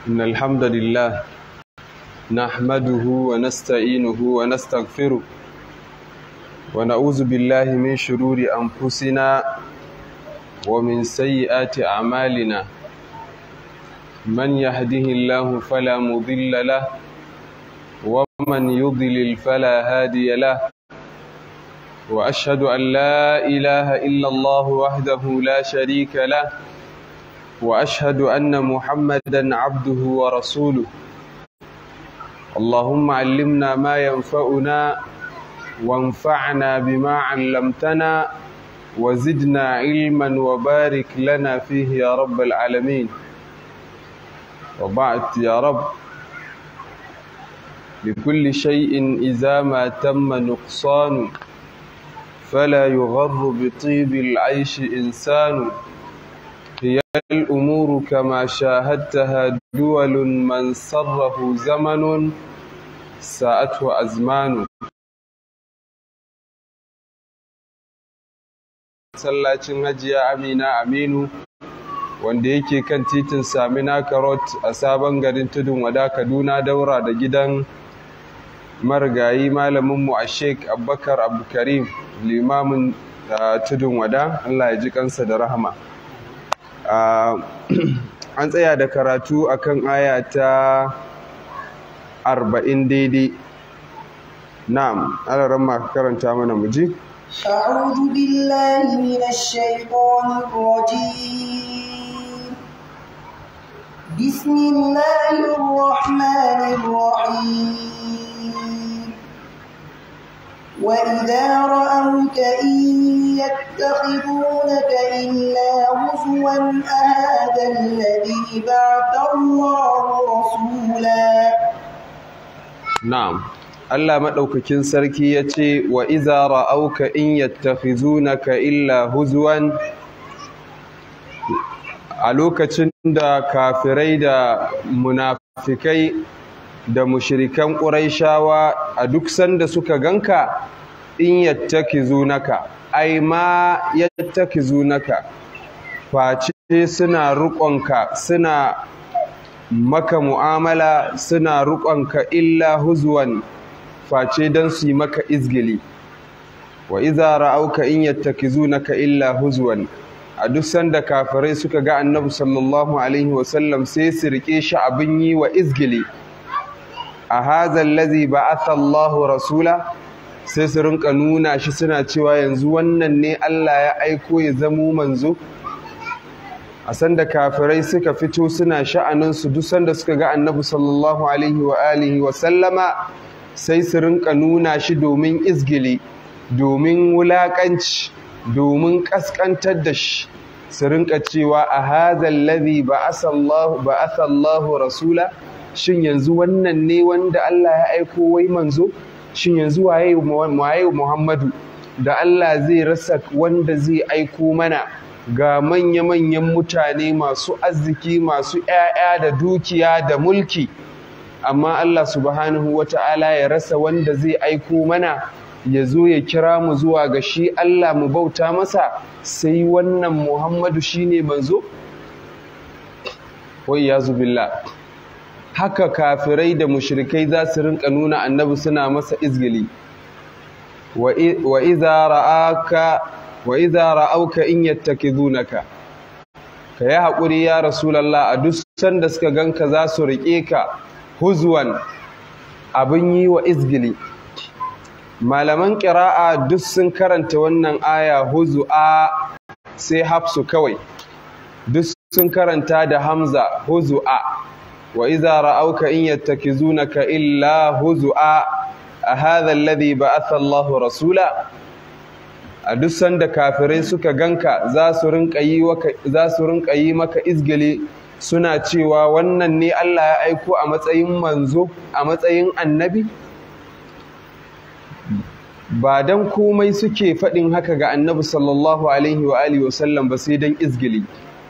إن الحمد لله نحمده ونستعينه ونستغفره ونعوذ بالله من شرور أنفسنا ومن سيئات أعمالنا من يهده الله فلا مضل له ومن يضلل فلا هادي له وأشهد أن لا إله إلا الله وحده لا شريك له وأشهد أن محمدا عبده ورسوله اللهم علمنا ما ينفعنا وانفعنا بما علمتنا وزدنا علما وبارك لنا فيه يا رب العالمين. وبعد يا رب، لكل شيء إذا ما تم نقصان فلا يغر بطيب العيش إنسان هي الأمور كما شاهدتها دول من صره زمن ساءته أزمان. Masallacin Hajiya Amina Aminu wanda yake kan titin Samina Karot a sabon garin Tudun Wada Kaduna, daura da gidan marigayi malaminmu a Sheikh Abubakar Abdulkarim limamin Tudun Wada, Allah ya ji kansa da rahama. An tsaya da karatu akan aya ta 40 daidai. Na'am, alaramma karanta mana muji. أعوذ بالله من الشيطان الرجيم. بسم الله الرحمن الرحيم. وإذا رأوك إن يتخذونك إلا هزوا أهذا الذي بعث الله رسولا. نعم. Allah maɗaukakin sarki ya ce wa iza ra'auka in yattakhizunaka illa huzwan, a lokacin da kafirai da munafikai da mushrikan ƙuraishawa a duk sanda suka ganka, in yattakhizunaka ai ma yattakhizunaka, face suna ruƙonka, suna maka mu'amala, suna ruƙonka illa huzwan, face don su yi maka izgili. Wa iza ra'auka in yattakizunaka illa huzwan, a duk sanda kafirai suka ga annabi sallallahu alaihi wasallam sai su rike shi abin yi wa izgili. A hadha allazi ba'atha Allahu rasula, sai su rinka nuna shi suna cewa yanzu wannan ne Allah ya aiko ya zamo manzo. A sanda kafirai suka fito suna sha'aninsu, duk sanda suka ga annabi sallallahu alaihi wa alihi wa sallama sai su rinka nuna shi domin izgili, domin wulaƙanci, domin ƙasƙantar da shi, su rinka cewa a hadhal ladhi ba'atha Allahu rasula, shin yanzu wannan ne wanda Allah ya aiko wai manzo? Shin yanzu waye Muhammadu da Allah zai rasa wanda zai aiko mana? Ga manya-manyan mutane masu arziki, masu 'ya'ya da dukiya da mulki, amma Allah subhanahu wata'ala ya rasa wanda zai aiko mana ya zo ya kira mu zuwa ga shi Allah mu bauta masa, sai wannan Muhammadu shine manzo? Wai yazu billah. Haka kafirai da mushrikai za su rinka nuna annabi suna masa izgili. wa idza ra'auka in yattakizunaka, ka yi haƙuri ya Rasulallah, a duk sanda suka ganka za su riƙe ka huzwan, abin yi wa izgili. Malaman ƙira'a duk sun karanta wannan aya huzu'a, sai Hafsu kawai duk sun karanta da Hamza huzu'a. Wa iza ra'auka in yattakizunaka illa huzu'a a hadha alladhi ba'atha Allahu rasula, a duk sanda kafirai suka ganka za su rinka yi maka izgili, suna cewa wannan ne Allah ya aiko a matsayin manzo, a matsayin annabi. Ba dan komai suke faɗin haka ga annabi sallallahu alaihi wa alihi wasallam ba, sai dan izgili.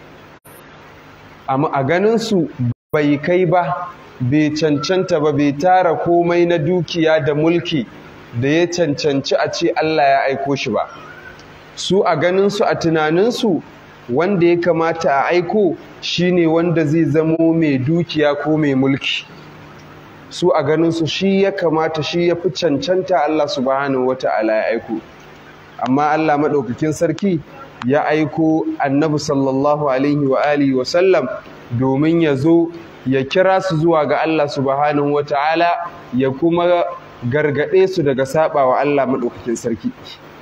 Amma a ganinsu bai kai ba, bai cancanta ba, bai tara komai na dukiya da mulki da ya cancanci a ce Allah ya aiko shi ba. Su a ganinsu, a tunaninsu, wanda ya kamata a aiko shine wanda zai zamo mai dukiya ko mai mulki. Su a ganin su shi ya kamata, shi ya fi cancanta Allah subhanahu wata'ala ya aiko. Amma Allah maɗaukakin sarki ya aiko annabi sallallahu alaihi wa alihi wa sallam domin ya zo ya kira su zuwa ga Allah subhanahu wata'ala ya kuma gargaɗe su daga saba wa Allah maɗaukakin sarki.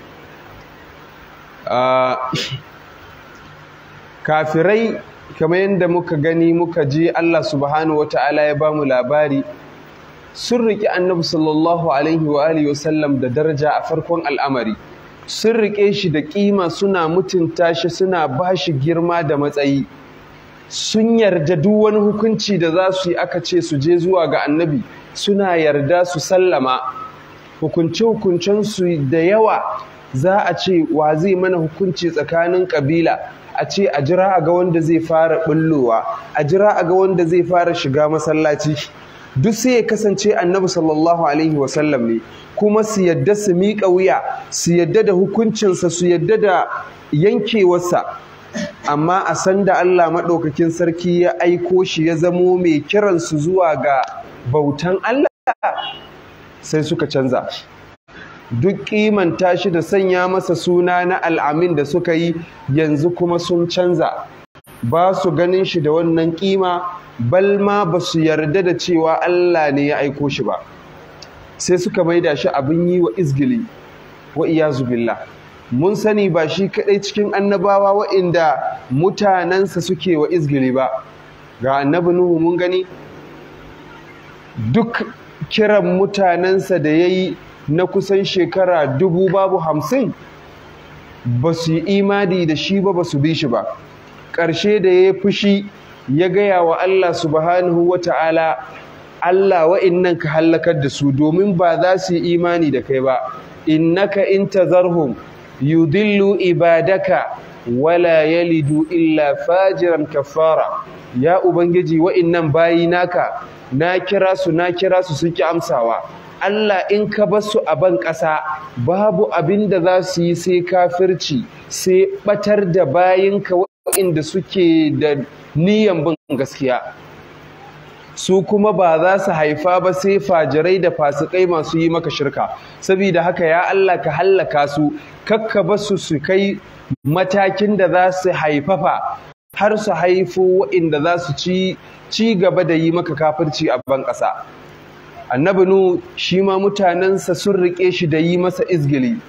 Kafirai kamar yadda muka gani muka ji Allah subhanahu wata'ala ya ba mu labari, sun riƙe annabi sallallahu alaihi wa alihi wa sallam da daraja a farkon al'amari. Sun riƙe shi da ƙima, suna mutunta shi, suna ba shi girma da matsayi. Sun yarda duk wani hukunci da za su yi aka ce su je zuwa ga annabi, suna yarda su sallama. Hukunce-hukuncensu da yawa za a ce wa zai mana hukunci tsakanin ƙabila, a ce a jira a ga wanda zai fara ɓullowa, a jira a ga wanda zai fara shiga masallaci. Duk sai ya kasance annabi sallallahu alaihi wasallam ne, kuma su yadda su miƙa wuya, su yadda da hukuncinsa, su yadda da yankewarsa. Amma a san da Allah maɗaukakin sarki ya aiko shi ya zamo mai kiransu zuwa ga bautan Allah, sai suka canza. Duk kimanta shi da sanya masa suna na al'amin da suka yi, yanzu kuma sun canza. Ba su ganin shi da wannan kima, bal ma ba su yarda da cewa Allah ne ya aiko shi ba. Sai suka maida shi abin yi wa izgili, wa iyazu billah. Mun sani ba shi kaɗai cikin annabawa wa'inda mutanensa suke wa izgili ba. Ga annabi Nuhu mun gani, duk kiran mutanensa da ya yi na kusan shekara 50,000 ba su yi imani da shi ba, ba su bi shi ba. Ƙarshe da ya fushi ya gaya wa Allah subhanahu wa ta'ala, Allah wa'innan ka hallakar da su domin ba za su yi imani da kai ba. Innaka in tazarhum yudillu ibadaka wala yalidu illa fajiran kafara. Ya Ubangiji, wa'innan bayi naka na kira su sun ki amsawa. Allah in ka bar su a ban ƙasa babu abin da za su yi sai kafirci, sai ɓatar da bayinka waɗanda suke da niyan bin gaskiya. Su kuma ba za su haifa ba sai fajirai da fasikai masu yi maka shirka. Saboda haka ya Allah ka hallaka su, kakka bar su su kai matakin da za su haifafa har su haifo waɗanda za su ci gaba da yi maka kafirci a ban ƙasa. Annabi Nu shi ma mutanensa sun riƙe shi da yi masa izgili.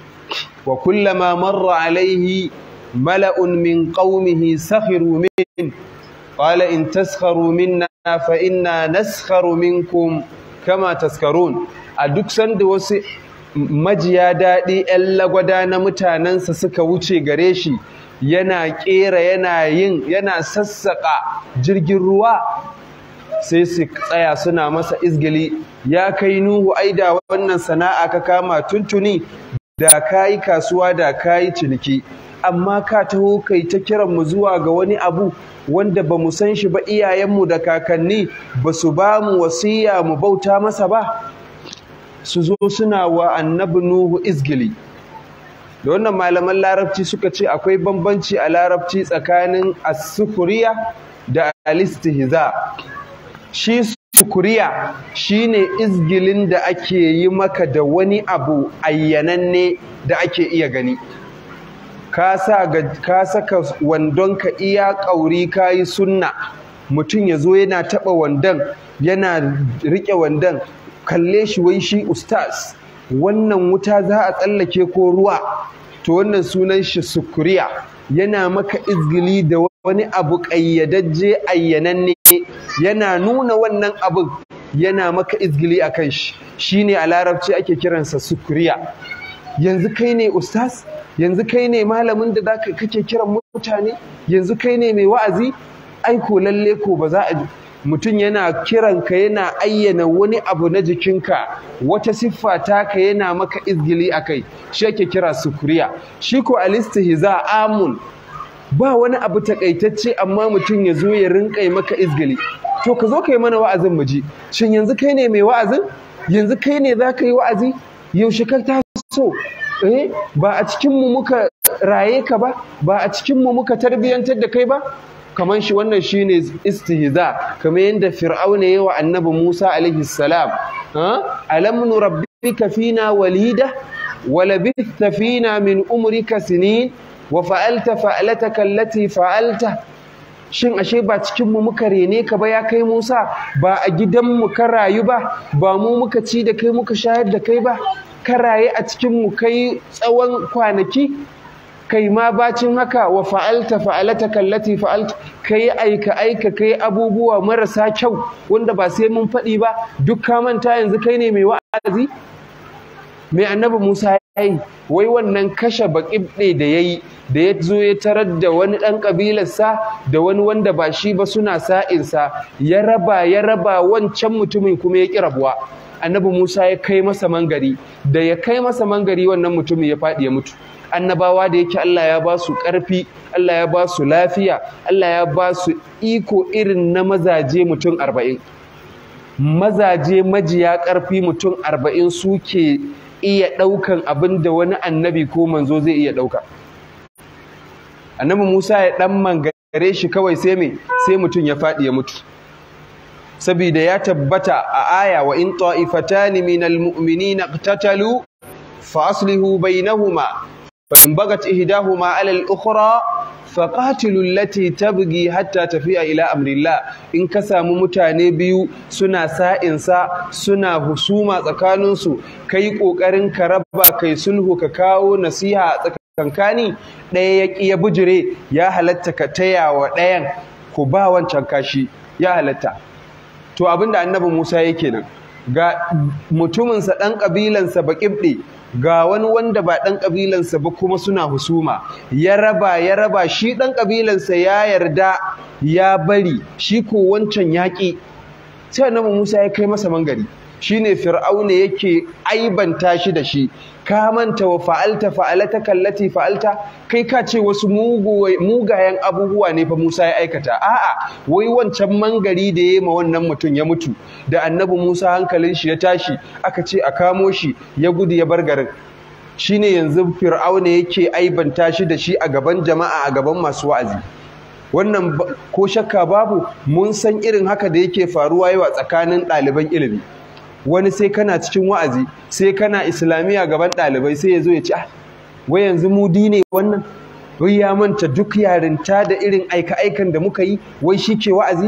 Wa kullama marra alaihi mala'un min qaumihi sakhiru min qala in taskharu minna fa inna naskharu minkum kama taskarun. A duk sanda wasu majiya daɗi 'yan lagwada na mutanensa suka wuce gare shi, yana ƙera yana sassaƙa jirgin ruwa, sai su tsaya suna masa izgili. Ya kai Nuhu, ai da wannan sana'a ka kama tuntuni, da kayi kasuwa, da kayi ciniki, amma ka taho kai ta kiran mu zuwa ga wani abu wanda ba mu san shi ba, iyayenmu da kakanni ba su ba mu wasiya mu bauta masa ba. Su zo suna wa annabi Nuhu izgili. Da wannan malaman larabci suka ce akwai bambanci a larabci tsakanin as-sukuriya da al-istihza. Shi sukuriya shine izgilin da ake yi maka da wani abu ayyananne da ake iya gani. Ka saka wandonka iya ƙauri, ka yi sunna, mutum ya zo yana taɓa wandon, yana riƙe wandon, kalle shi wai shi ustaz, wannan wuta za a tsallake ko ruwa. To wannan sunan shi sukuriya, yana maka izgili da wani abu ƙayyadajje ayyananne, yana nuna wannan abin, yana maka izgili a kan shi. Shi ne a larabci ake kiransa sukuriya. Yanzu kai ne ustaz? Yanzu kai ne malamin da kake kiran mutane? Yanzu kai ne mai wa'azi? Ai ko lalle ko ba za a mutum yana kiranka, yana ayyana wani abu na jikinka, wata siffa taka, yana maka izgili akai, shi ake kira sukuriya. Shi ko alistihza amun, ba wani abu takaitacce amma mutum ya zo ya rinƙa maka izgili. To ka zo ka yi mana wa'azin mu ji. Shin yanzu kai ne mai wa'azin? Yanzu kai ne za ka yi wa'azi? Yaushe ka taso? ba a cikinmu muka raye ka ba, ba a cikinmu muka tarbiyyantar da kai ba. Kamar shi wannan shine istihza, kamar yadda Fir'auna yayi wa Annabi Musa alaihi salam, alam nurabbika fina walida wa labithta fina min umrika sinin wa fa'alta fa'lataka allati fa'alta. Shin ashe ba cikinmu muka rene ka ba ya kai Musa, ba a gidanmu ka rayu ba, ba mu muka ci da kai muka shayar da kai ba, ka raye a cikinmu kai tsawon kwanaki, kai ma bacin haka wa fa'alta fa'alataka allati fa'alta, kai aika kai abubuwa marasa kyau wanda ba sai mun faɗi ba, duk ka manta yanzu kai ne mai wa'azi. Mai Annabi Musa yayi, wai wannan kashe baƙibɗe da yayi, da ya zo ya tarar da wani ɗan ƙabilarsa da wani wanda ba shi ba suna sa'insa, ya raba wancan mutumin kuma ya ƙi rabuwa. Annabi Musa ya kai masa mangari, da ya kai masa mangari wannan mutumin ya faɗi ya mutu. Annabawa da yake Allah ya ba su ƙarfi, Allah ya ba su lafiya, Allah ya ba su iko irin na mazaje mutum 40. Mazaje majiya ƙarfi mutum 40 suke iya ɗaukan abin da wani annabi ko manzo zai iya ɗauka. Annabi Musa ya ɗan mangare shi kawai sai mutum ya faɗi ya mutu. Saboda ya tabbata a aya wa in ta'ifatani minal mu'minina iqtatalu fa aslihu bainahuma fa in bagat ihdahuma 'ala al-ukhra faqatilu allati tabghi hatta tafi'a ila amrillah. In ka samu mutane biyu suna sa'insa suna husuma tsakaninsu, kai kokarin ka raba kai sulhu ka kawo nasiha tsakankani, ɗaya ya ƙi ya bujire, ya halatta ka taya wa ɗayan ku ba wancan kashi, ya halatta. To abinda Annabi Musa yake nan, ga mutuminsa ɗan ƙabilansa baƙibɗe, ga wani wanda ba ɗan ƙabilansa ba kuma suna husuma, ya raba shi ɗan ƙabilansa ya yarda ya bari, shi ko wancan yaƙi. Sai Annabi Musa ya kai masa mangari, shine Fir'auna yake aibanta shi da shi, ka manta wa fa'alataka allati fa'alta, kai ka ce wasu mugayen abubuwa ne fa Musa ya aikata. A'a, wai wancan mangari da yayi ma wannan mutum ya mutu, da Annabi Musa hankalin shi ya tashi, aka ce a kamo shi, ya gudu ya bar garin. Shine yanzu Fir'auna yake aibanta shi da shi a gaban jama'a, a gaban masu wa'azi. Wannan ko shakka babu, mun san irin haka da yake faruwa yawa tsakanin ɗaliban ilimi. Wani sai kana cikin wa'azi, sai kana islamiyya gaban ɗalibai, sai ya zo ya ce, wai yanzu mudi ne wannan, wai ya manta duk yarinta da irin aika-aikan da muka yi, wai shi ke wa'azi?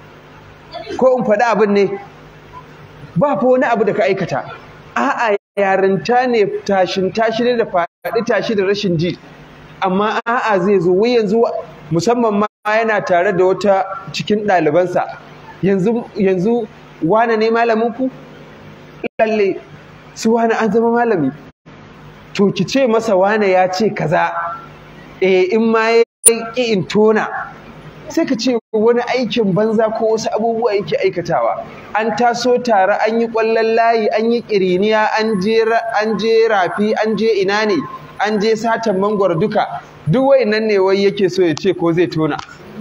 Ko in faɗi abin ne, ba fa wani abu da ka aikata, a'a yarinta ne, tashi ne da faɗi tashi da rashin ji, amma a'a zai zo, wai yanzu musamman ma yana tare da wata cikin ɗalibansa, yanzu wane ne malaminku? Lalle su wane an zama malami, to ki ce masa wane ya ce kaza, in ma ya ƙi in tona, sai ka ce wani aikin banza ko wasu abubuwa yake aikatawa. An taso tare, an yi ƙwallon layi, an yi ƙiriniya, an je rafi, an je ina ne, an je satan mangwaro, duka duk wayannan ne wai yake so ya ce ko zai tona.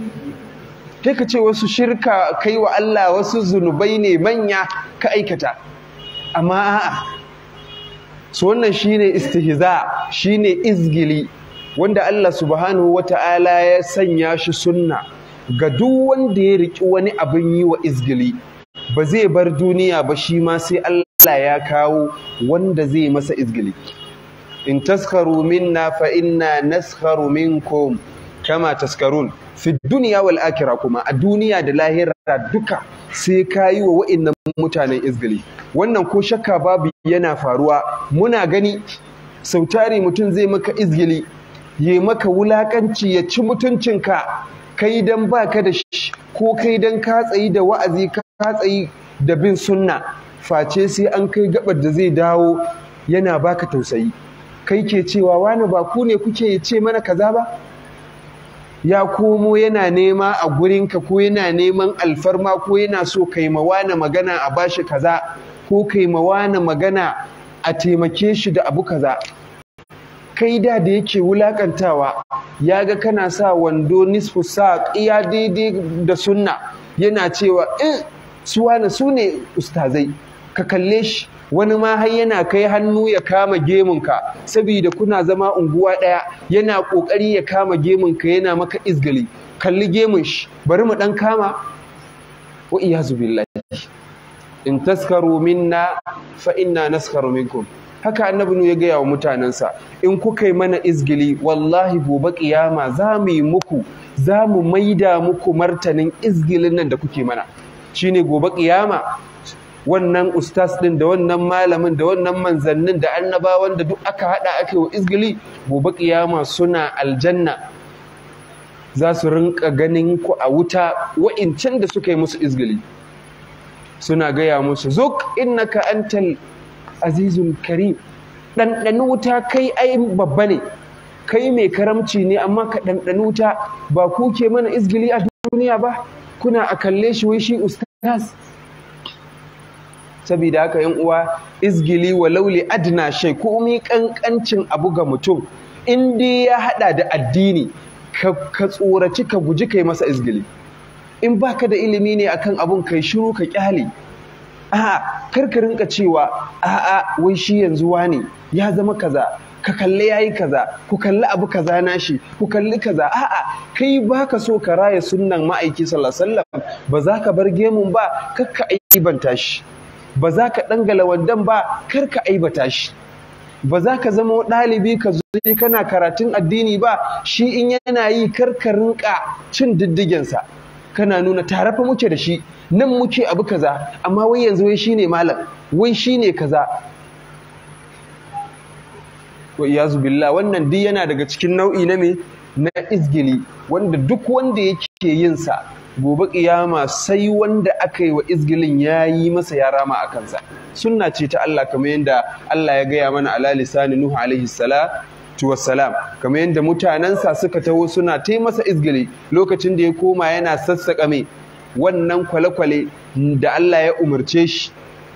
Sai ka ce wasu shirka kai wa Allah, wasu zunubai ne manya ka aikata. Amma a'a, so wannan shine istihza, shine izgili, wanda Allah subhanahu wata'ala ya sanya shi sunna ga duk wanda ya riki wani abin yi wa izgili, ba zai bar duniya ba shi ma sai Allah ya kawo wanda zai masa izgili. In taskharu minna fa inna naskharu minkum kama taskarun. Fi duniya wal akhirah, kuma a duniya da lahira duka sai kayi wa wa'annan mutanen izgili. Wannan ko shakka babu yana faruwa, muna gani sautari mutum zai maka izgili, ya maka wulakanci, ya ci mutuncinka, kai dan baka da shi, ko kai dan ka tsayi da wa'azi, ka tsayi da bin sunna, face sai an kai gabar da zai dawo yana baka tausayi. Kai ke cewa wani ba ku ne kuke ce mana kaza ba? Ya komo yana nema a gurinka, ko yana neman alfarma, ko yana so kai mawana magana a bashi kaza, ko kai mawana magana a taimake shi da abu kaza. Kai da yake wulakantawa, ya ga kana sa wando nisfu saq iya daidai da sunna, yana cewa su wane su ne ustazai, ka kalle shi wani ma har yana kai hannu ya kama gemunka saboda kuna zama unguwa ɗaya, yana ƙoƙari ya kama gemunka yana maka izgali, kalli gemun shi, bari mu ɗan kama. Wa iyazu billahi, in taskaru minna fa inna naskaru minkum. Haka annabi nu ya gaya wa mutanensa, in kuka yi mana izgili wallahi gobe kiyama za mu yi muku, za mu maida muku martanin izgilin nan da kuke mana. Shine gobe kiyama wannan ustaz din da wannan malamin da wannan manzannin da annabawan da duk aka hada aka yi wa izgili, gobe kiyama suna aljanna, za su rinka ganin ku a wuta wa'incan da suka yi musu izgili, suna gaya musu zuk innaka antal azizul karim, ɗanɗani wuta, kai ai babba ne, kai mai karamci ne, amma ka ɗanɗani wuta. Ba ku ke mana izgili a duniya ba, kuna a kalle shi wai shi ustaz. Saboda haka yan uwa, izgili walau li adna shay, ko mi kankancin abu ga mutum, in dai ya hada da addini, ka tsoraci ka guji kai masa izgili. In baka da ilimi ne akan abun, kai shiru ka kyale. A'a, kar ka rinka cewa a'a wai shi yanzu wane ya zama kaza, ka kalle yayi kaza, ku kalli abu kaza nashi, ku kalli kaza. A'a, kai baka so ka raya sunnan ma'aiki sallallahu alaihi wasallam, ba za ka bar gemun ba, kar ka aibanta shi. Ba za ka dangala wandan ba, kar ka aibata shi. Ba za ka zama ɗalibi ka zo kana karatun addini ba, shi in yana yi kar ka rinka cin diddigensa, kana nuna tare fa muke da shi, nan muke abu kaza, amma wai yanzu wai shine malam, wai shine kaza. Wa iyazu billah, wannan duk yana daga cikin nau'i na me, na izgili, wanda duk wanda yake yin sa gobe kiyama sai wanda aka yi wa izgilin ya yi masa ya rama a kansa. Sunna ce ta Allah, kamar yadda Allah ya gaya mana ala lisani Nuhu alaihi salatu wassalam, kamar yadda mutanensa suka taho suna ta masa izgili lokacin da ya koma yana sassaƙa mai wannan kwale-kwale da Allah ya umarce shi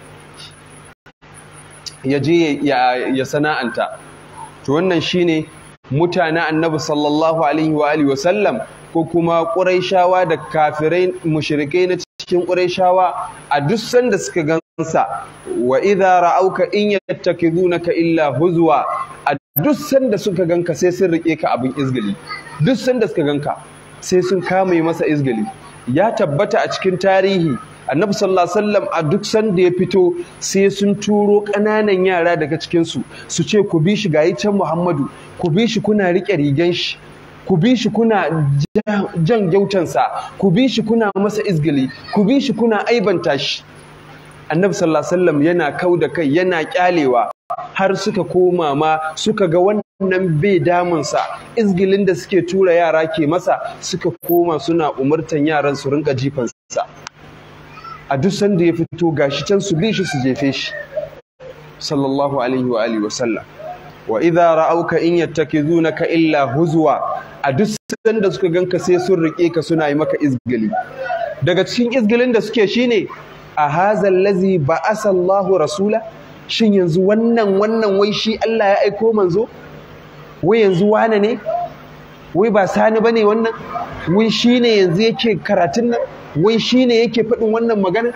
ya je ya sana'anta. To wannan shine mutanen annabi sallallahu alaihi wa alihi wa sallam, ko kuma ƙurayshawa da kafirai mushrikai na cikin ƙurayshawa, a duk sanda suka gansa, wa idza ra'auka in yattakizunaka illa huzwa, a duk sanda suka ganka sai sun rike ka abin izgili, duk sanda suka ganka sai sun kame masa izgili. Ya tabbata a cikin tarihi annabi sallallahu alaihi wasallam a duk sanda ya fito sai sun turo ƙananan yara daga cikin su ce ku bi shi gayi can Muhammadu, ku bi shi kuna rike rigan shi, ku bi shi kuna jan gyautansa, ku bi shi kuna masa izgili, ku bi shi kuna aibanta shi. Annabi sallallahu alaihi wasallam yana kauda kai, yana kyalewa, har suka koma ma suka ga wannan bai damunsa, izgilin da suke tura yara ke masa, suka koma suna umurtan yaran su rinka jifansa. A duk sanda ya fito gashi can su bi shi su jefe shi sallallahu alaihi wa alihi wasallam. Wa idza ra'auka in yattakizunaka illa huzwa, a duk sanda suka ganka sai sun rike ka suna yi maka izgili. Daga cikin izgilin da suke shine a hazal ladzi ba'asa Allahu rasula, shin yanzu wannan wai shi Allah ya aiko manzo, wai yanzu wane ne, wai ba sani bane wannan, wai shine yanzu yake karatun nan, wai shine yake faɗin wannan magana.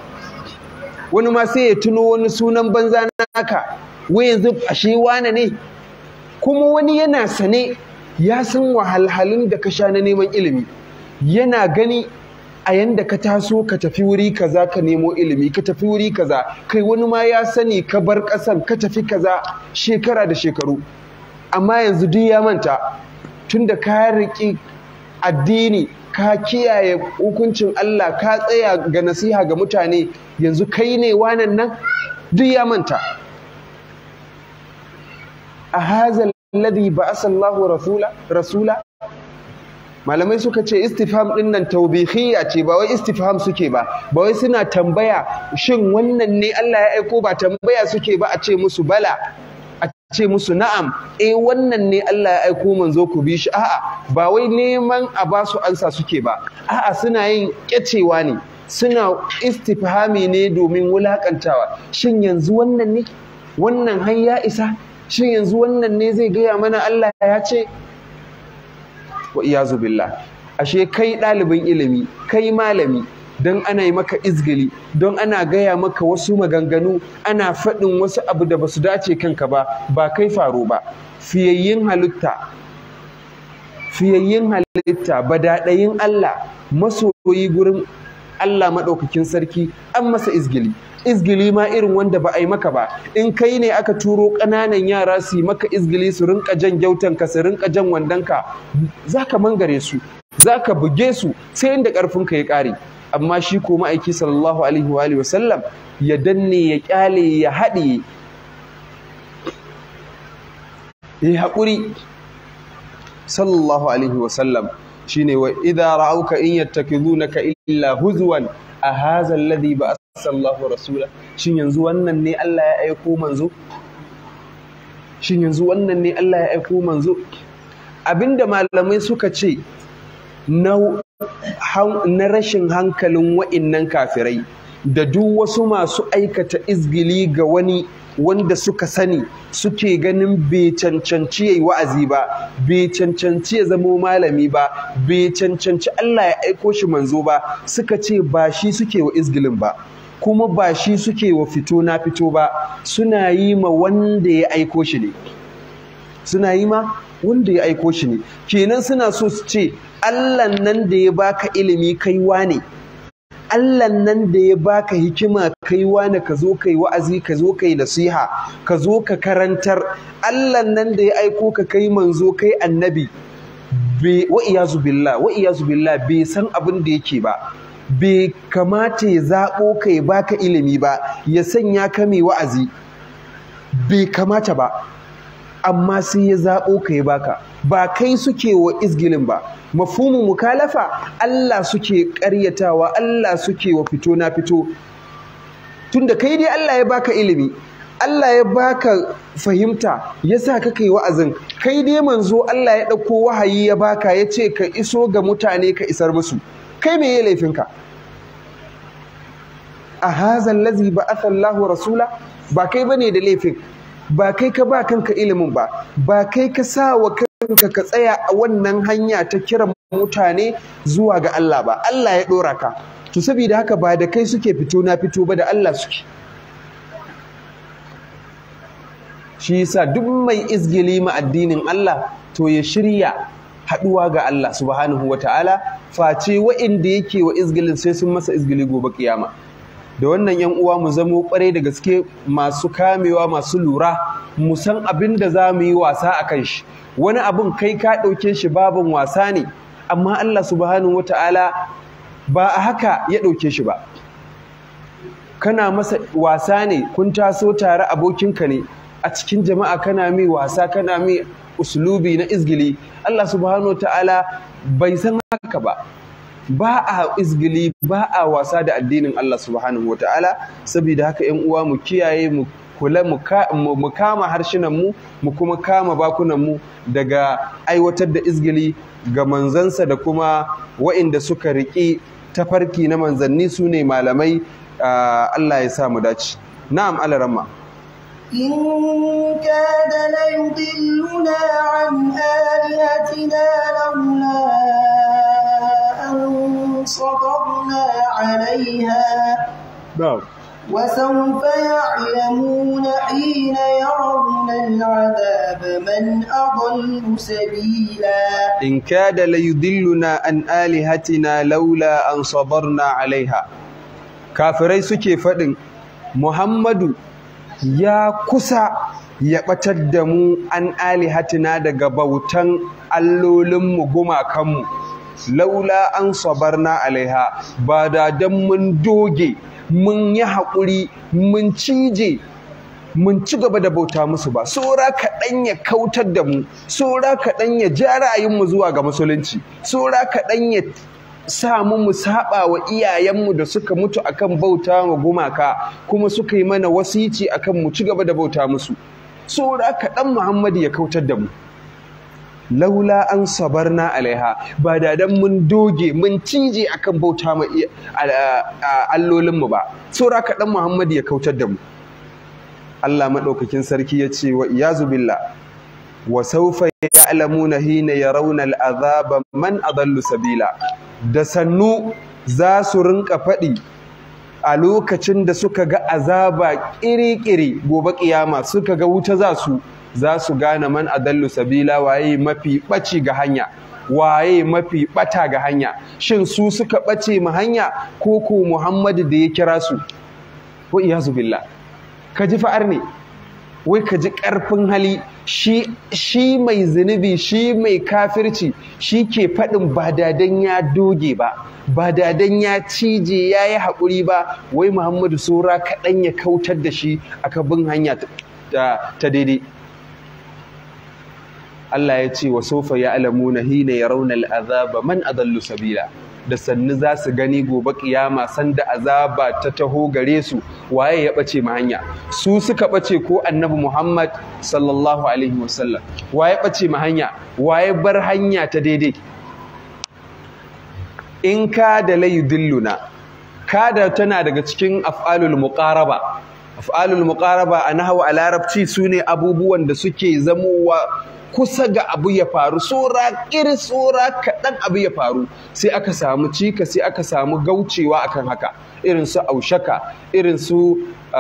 Wani ma sai ya tuno wani sunan banza naka, wai yanzu ashe wane ne. Kuma wani yana sane, ya san wahalhalun da ka sha na neman ilimi, yana gani a yanda ka taso ka tafi wuri kaza ka nemo ilimi, ka tafi wuri kaza, kai wani ma ya sani ka bar ƙasan ka tafi kaza shekara da shekaru, amma yanzu duk ya manta. Tunda ka riƙi addini, ka kiyaye hukuncin Allah, ka tsaya ga nasiha ga mutane, yanzu kai ne wanan nan, duk ya manta. A hazal ladhi ba'asa Allahu rasula. Malamai suka ce istifham din nan tawbihiyya ce, ba wai istifham suke ba wai suna tambaya shin wannan ne Allah ya aiko, ba tambaya suke ba a ce musu bala, a ce musu na'am wannan ne Allah ya aiko manzo ku bi shi. A'a, ba wai neman a ba su ansa suke ba, a'a suna yin kyacewa ne, suna istifhami ne domin wulakantawa. Shin yanzu wannan ne, wannan har ya isa, shin yanzu wannan ne zai gaya mana Allah ya ce. Wa iyazu billah. Ashe kai ɗalibin ilimi, kai malami, don ana yi maka izgili, don ana gaya maka wasu maganganu, ana faɗin wasu abu da ba su dace kanka ba kai faro ba. Fiyayyin halitta badaɗayin Allah, masoyi gurin Allah maɗaukakin sarki, an masa izgili ma irin wanda ba a yi maka ba. In kai ne aka turo ƙananan yara su yi maka izgili, su rinka jan gyautanka, su rinka jan wandonka, za ka mangare su, za ka buge su sai inda ƙarfinka ya ƙare. Amma shi ko ma'aiki sallallahu alaihi wa sallam ya danne, ya ƙyale, ya haɗe, ya haƙuri sallallahu alaihi wa sallam. Shine wa idza ra'auka in yattakizunaka illa huzwan a hadha alladhi ba'atha Allahu rasula. Shin yanzu wannan ne Allah ya aiko manzo? Shin yanzu wannan ne Allah ya aiko manzo? Abinda malamai suka ce na rashin hankalin wa'innan kafirai da duk wasu masu aikata izgili ga wani wanda suka sani, suke ganin bai cancanci yayi wa'azi ba, bai cancanci ya zamo malami ba, bai cancanci Allah ya aiko shi manzo ba, suka ce ba shi suke wa izgilin ba, kuma ba shi suke wa fito na fito ba, suna yi ma wanda ya aiko shi ne. Suna yi ma wanda ya aiko shi ne. Kenan suna so su ce Allah nan da ya baka ilimi kai wane, Allah nan da ya baka hikima kai wane, ka zo kai wa'azi, ka zo kai nasiha, ka zo ka karantar, Allah nan da ya aiko ka kai manzo, kai annabi, wa iyazu billah bai san abin da yake ba, bai kamata ya zaɓo ka ya baka ilimi ba, ya sanya ka mai wa'azi, bai kamata ba, amma sai ya zaɓo ka ya baka. Ba kai suke wa izgilin ba, mafhumin mukalafa Allah suke ƙaryatawa, Allah suke wa fito na fito. Tunda kai dai Allah ya baka ilimi, Allah ya baka fahimta, ya sa ka kai wa'azin, kai dai manzo Allah ya ɗauko wahayi ya baka, ya ce ka iso ga mutane ka isar musu, kai me ya laifinka? A hazal lazi ba'atha Allahu rasula, ba kai bane da laifin, ba kai ka ba kanka ilimin ba kai ka sa wa kanka ka tsaya a wannan hanya ta kiran mutane zuwa ga Allah ba, Allah ya ɗora ka. To saboda haka ba da kai suke fito na fito ba, da Allah suke. Shi yasa duk mai izgili ma addinin Allah to ya shirya haɗuwa ga Allah subhanahu wata'ala, face wa'inda yake wa izgilin sai sun masa izgili gobe kiyama. Da wannan yan uwa mu zamo kwarai da gaske masu kamewa, masu lura, mu san abin da za mu yi wasa a kan shi. Wani abin kai ka ɗauke shi babin wasa ne, amma Allah subhanahu wata'ala ba a haka ya ɗauke shi ba. Kana masa wasa ne, kun taso tare, abokinka ne, a cikin jama'a kana mai wasa, kana mai uslubi na izgili. Allah subhanahu wata'ala bai san haka ba. Ba a izgili, ba a wasa da addinin Allah subhanahu wata'ala. Saboda haka ƴan uwa mu kiyaye, mu kula, mu kama harshenanmu, mu kuma kama bakunanmu daga aiwatar da izgili ga manzansa da kuma wa'inda suka riƙi tafarki na manzanni, su ne malamai. Allah ya sa mu dace. Na'am, alaramma. إن كاد ليضلنا عن آلهتنا لولا أن صبرنا عليها وسوف يعلمون حين يرون العذاب من أضل سبيلا. إن كاد ليضلنا عن آلهتنا لولا أن صبرنا عليها. كافري سكي فدن محمد ya kusa ya ɓatar da mu an alihatina daga bautan allolinmu, gumakanmu, laula an sabarna alaiha, ba da dan mun doge, mun yi haƙuri, mun cije, mun ci gaba da bauta musu ba. Sora kaɗan ya kautar da mu, sora kaɗan ya ja ra'ayinmu zuwa ga musulunci, sora kaɗan ya samu mu saba wa iyayenmu da suka mutu akan bauta wa gumaka, kuma suka yi mana wasici akan mu ci gaba da bauta musu. Sura kaɗan Muhammadu ya kautar da mu. Laula an sabarna alaiha, ba da dan mun doge, mun cije akan bauta ma allolinmu ba. Sura kaɗan Muhammadu ya kautar da mu. Allah maɗaukakin sarki ya ce wa iyazu billah, wa sawfa ya'lamuna hina yarawna al'azaba man adallu sabila. Da sannu za su rinka faɗi a lokacin da suka ga azaba ƙiri-ƙiri gobe ƙiyama, suka ga wuta za su gane man adallu sabila, waye mafi ɓaci ga hanya, waye mafi ɓata ga hanya. Shin su suka ɓace ma hanya ko ko Muhammadu da ya kira su? Wa iyazu billah. Ka ji fa'ar ne, wai ka ji ƙarfin hali, shi mai zunubi, shi mai kafirci, shi ke faɗin ba dadan ya doge ba dadan ya cije ya yi haƙuri ba, wai Muhammadu saura kaɗan ya kautar da shi a kabin hanya ta daidai. Allah ya ce wa sofa ya alamuna hina ya raunar azaba man adallu sabila, da sannu za su gani gobe kiyama sanda azaba ta taho gare su waye ya ɓace ma hanya. Su suka ɓace ko annabi Muhammad sallallahu alaihi wasallam? Waye ɓace ma hanya? Waye bar hanya ta daidai? In ka da layudilluna, kada tana daga cikin af'alul muqaraba. Af'alul muqaraba a nahwu a larabci sune abubuwan da suke zamowa kusa ga abu ya faru, tsora kaɗan abu ya faru, sai aka samu cika, sai aka samu gaucewa akan haka, irin su aushaka, irin su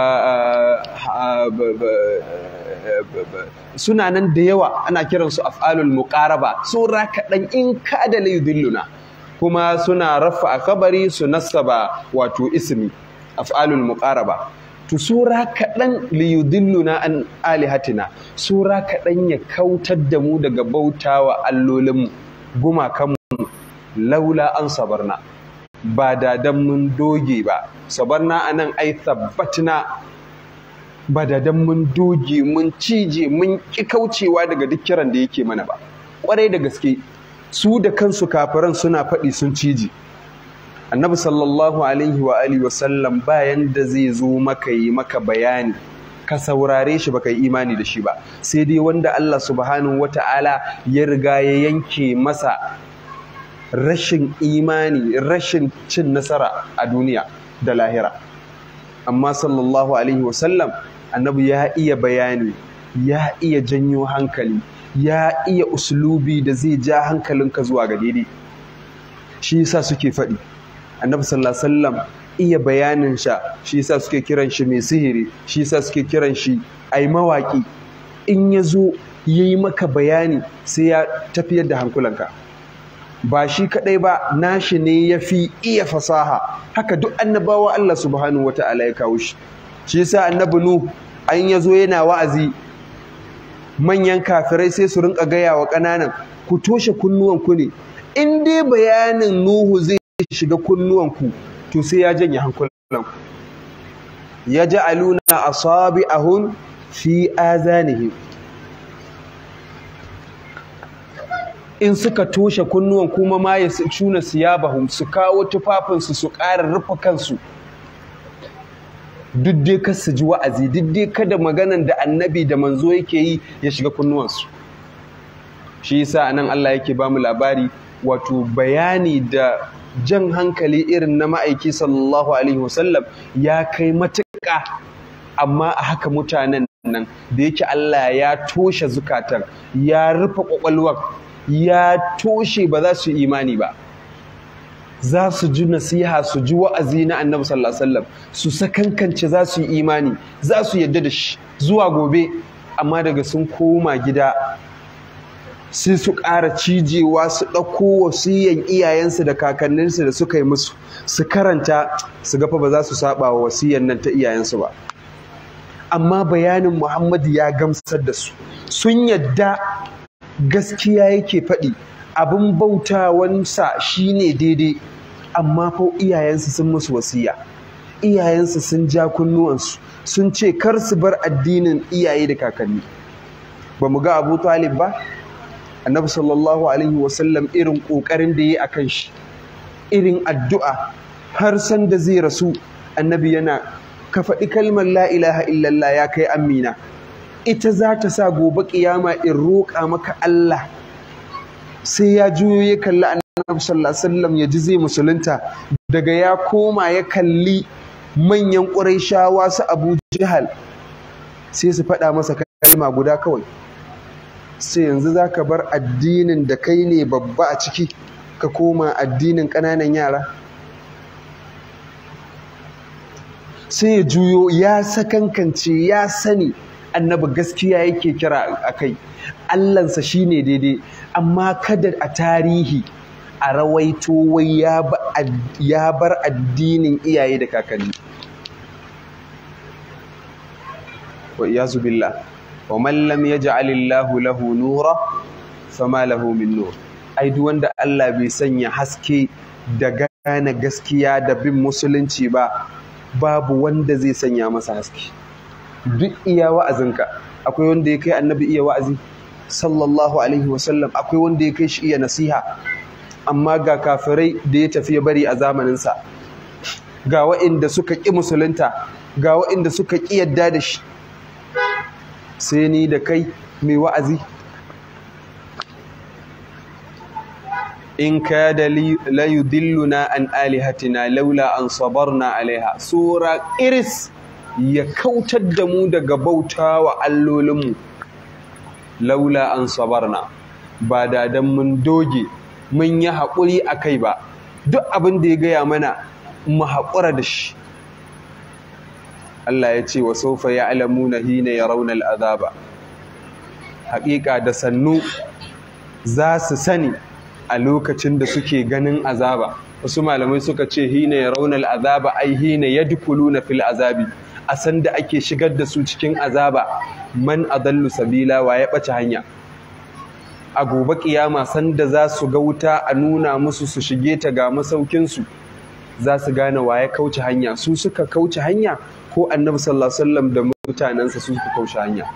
suna nan da yawa ana kiransu af'alul muqaraba, tsora kaɗan. In kada la yudilluna, kuma suna rafa a kabari su nasaba wato ismi, af'alul muqaraba. To sura kaɗan liyudilluna an alihatina, sura kaɗan ya kautar da mu daga bautawa allolinmu, gumakanmu, laula an sabarna, ba dadan mun doge ba. Sabarna anan ai tabbatna, ba dadan mun doge mun cije mun ƙi kaucewa daga duk kiran da yake mana ba. Ƙwarai da gaske su da kansu kafiran suna faɗi sun cije. Annabi sallallahu alaihi wa alihi wa sallam bayan da zai zo maka yi maka bayani ka saurare shi baka yi imani da shi ba, sai dai wanda Allah subhanahu wata'ala ya riga ya yanke masa rashin imani, rashin cin nasara a duniya da lahira. Amma sallallahu alaihi wa sallam annabi ya iya bayani, ya iya janyo hankali, ya iya uslubi da zai ja hankalinka zuwa ga daidai. Shi yasa suke faɗi annabi sallallahu alaihi wasallam iya bayanin sha, shi yasa suke kiran shi mai sihiri, shi yasa suke kiran shi ai mawaki. In yazo yayi maka bayani sai ya tafiyar da hankulanka. Ba shi kadai ba, nashi ne yafi iya fasaha. Haka duk annabawa Allah subhanahu wataala ya kawo shi. Shi yasa annabi Nuh an yazo yana wa'azi, manyan kafirai sai su rinka gaya wa ƙananan, ku toshe kunnuwanku ne, in dai bayanin Nuhu zai shiga kunnuwanku to sai ya janye hankulanku. Ya ja'aluna asabi'ahum fi azanihim, in suka toshe kunnuwan kuma ma ya shuna siyabahum, su kawo tufafinsu su ƙara rufe kansu, duk dai kar su ji wa'azi, duk dai kada maganan da annabi da manzo yake yi ya shiga kunnuwansu. Shi yasa anan Allah yake ba mu labari, wato bayani da jan hankali irin na ma'aiki sallallahu alaihi wasallam ya kai matuƙa, amma a haka mutanen nan da yake Allah ya toshe zukatan, ya rufe ƙwaƙwalwar, ya toshe, ba za su imani ba. Za su ji nasiha, su ji wa'azi na annabi sallallahu alaihi wasallam, su sakankance za su yi imani, za su yadda da shi zuwa gobe, amma daga sun koma gida sai su ƙara cijewa, su ɗauko wasiyan iyayensu da kakanninsu da suka yi musu, su karanta, su gafa ba za su saba wa wasiyan nan ta iyayensu ba. Amma bayanin Muhammadu ya gamsar da su, sun yadda gaskiya yake faɗi, abin bautawansa shine daidai, amma fa iyayensu sun musu wasiya, iyayensu sun ja kunnuwansu, sun ce kar su bar addinin iyaye da kakanni. Ba mu ga Abu Talib ba? Annabi sallallahu alaihi wasallam irin ƙoƙarin da ya yi a kan shi, irin addu'a, har san da zai rasu annabi yana, ka faɗi kalmar la ilaha illallah ya kai amina, ita za ta sa gobe ƙiyama in roƙa maka Allah. Sai ya juyo ya kalli annabi sallallahu alaihi wasallam ya ji zai musulunta, daga ya koma ya kalli manyan ƙurayshawa su Abu Jahal, sai su faɗa masa kalma guda kawai, sai yanzu za ka bar addinin da kai ne babba a ciki ka koma addinin ƙananan yara? sai ya juyo ya sakankance ya sani annabi gaskiya yake kira akai, Allahnsa shine daidai, amma kada a tarihi a rawaito wai ya bar addinin iyaye da kakanni. Wa iyazu billah. Wa man lam yaj'alillahu lahu nura fama lahu min nur. Ai duk wanda Allah bai sanya haske da gane gaskiya da bin musulunci ba, babu wanda zai sanya masa haske. Duk iya wa'azinka, akwai wanda ya kai annabi iya wa'azi sallallahu alaihi wasallam, akwai wanda ya kai shi iya nasiha, amma ga kafirai da ya tafi ya bari a zamaninsa, ga wa'inda suka ƙi musulunta, ga wa'inda suka ƙi yadda da shi, sai ni da kai mai wa'azi. In kada la yudilluna an alihatina laula an sabarna alaiha. Sura iris ya kautar da mu daga bauta wa allolinmu, laula an sabarna, ba da dan mun doge mun yi haƙuri a kai ba, duk abin da ya gaya mana mu haƙura da shi. Allah ya ce wa saufa ya'lamuna hina yarawna al'azaba. Haƙiƙa da sannu za su sani a lokacin da suke ganin azaba. Wasu malamai suka ce hina yarawna al'azaba ai hina yadkhuluna fil azabi, a san da ake shigar da su cikin azaba. Man adallu sabila, wa ya ɓace hanya. A gobe kiyama sanda za su ga wuta a nuna musu su shige ta ga masaukinsu, za su gane wa ya kauce hanya. Su suka kauce hanya ko annabi sallallahu alaihi wasallam da mutanensa su suka kauce hanya?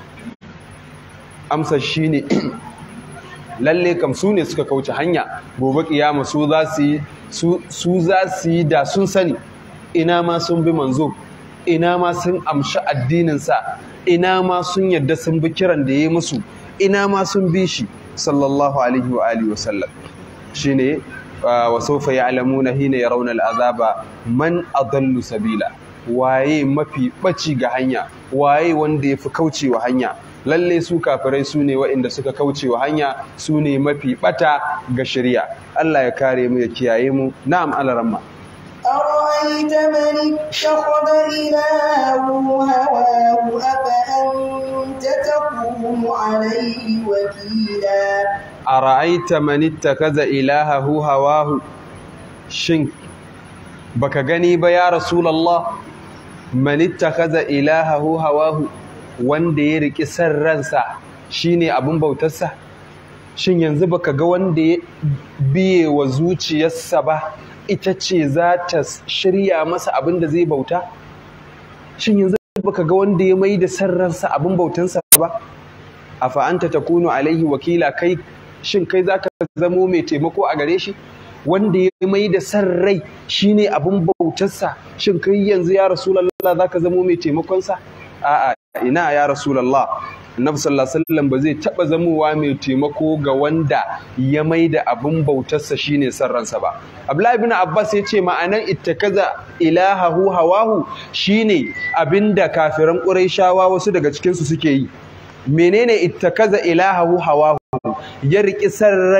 Amsar shine lalle kam su ne suka kauce hanya. Gobe kiyama su za su yi da sun sani, ina ma sun bi manzo, ina ma sun amshi addininsa, ina ma sun yadda sun bi kiran da ya yi musu, ina ma sun bi shi sallallahu alaihi wa alihi wasallam. Shine wa sawfa ya'lamuna hina yarawna al'azaba man adallu sabila. Waye mafi baci ga hanya, waye wanda yafi kaucewa hanya. Lalle su kafirai su ne waɗanda suka kaucewa hanya, su ne mafi bata ga shari'a. Allah ya kare mu ya kiyaye mu. Na'am alaramma. أرأيت من اتخذ إلهه هواه أفأنت تكون عليه وكيلا أرأيت من اتخذ إلهه هواه شن baka gani ba ya Rasulullah, man ittakhadha ilahahu hawahu, wanda ya riki san ransa shine abin bautarsa. Shin yanzu baka ga wanda ya biye wa zuciyarsa ba, ita ce za ta shirya masa abin da zai bauta? Shin yanzu baka ga wanda ya mai da san ransa abin bautansa ba? Afa anta takunu alaihi wakila, shin kai zaka zamo mai taimako a gare shi? Wanda ya mai da san rai shine abin bautarsa, shin kai yanzu ya Rasulullah zaka zamo mai taimakonsa? A'a, ina ya Rasulullah. Annabi sallallahu alaihi wasallam ba zai taba zamowa mai taimako ga wanda ya mai da abin bautarsa shine san ransa ba. Abdullah ibn Abbas ya ce ma'anan ittakaza ilahahu hawahu shine abinda kafiran Qurayshawa wasu daga cikin su suke yi. Menene ittakaza ilahahu hawahu? Ya riki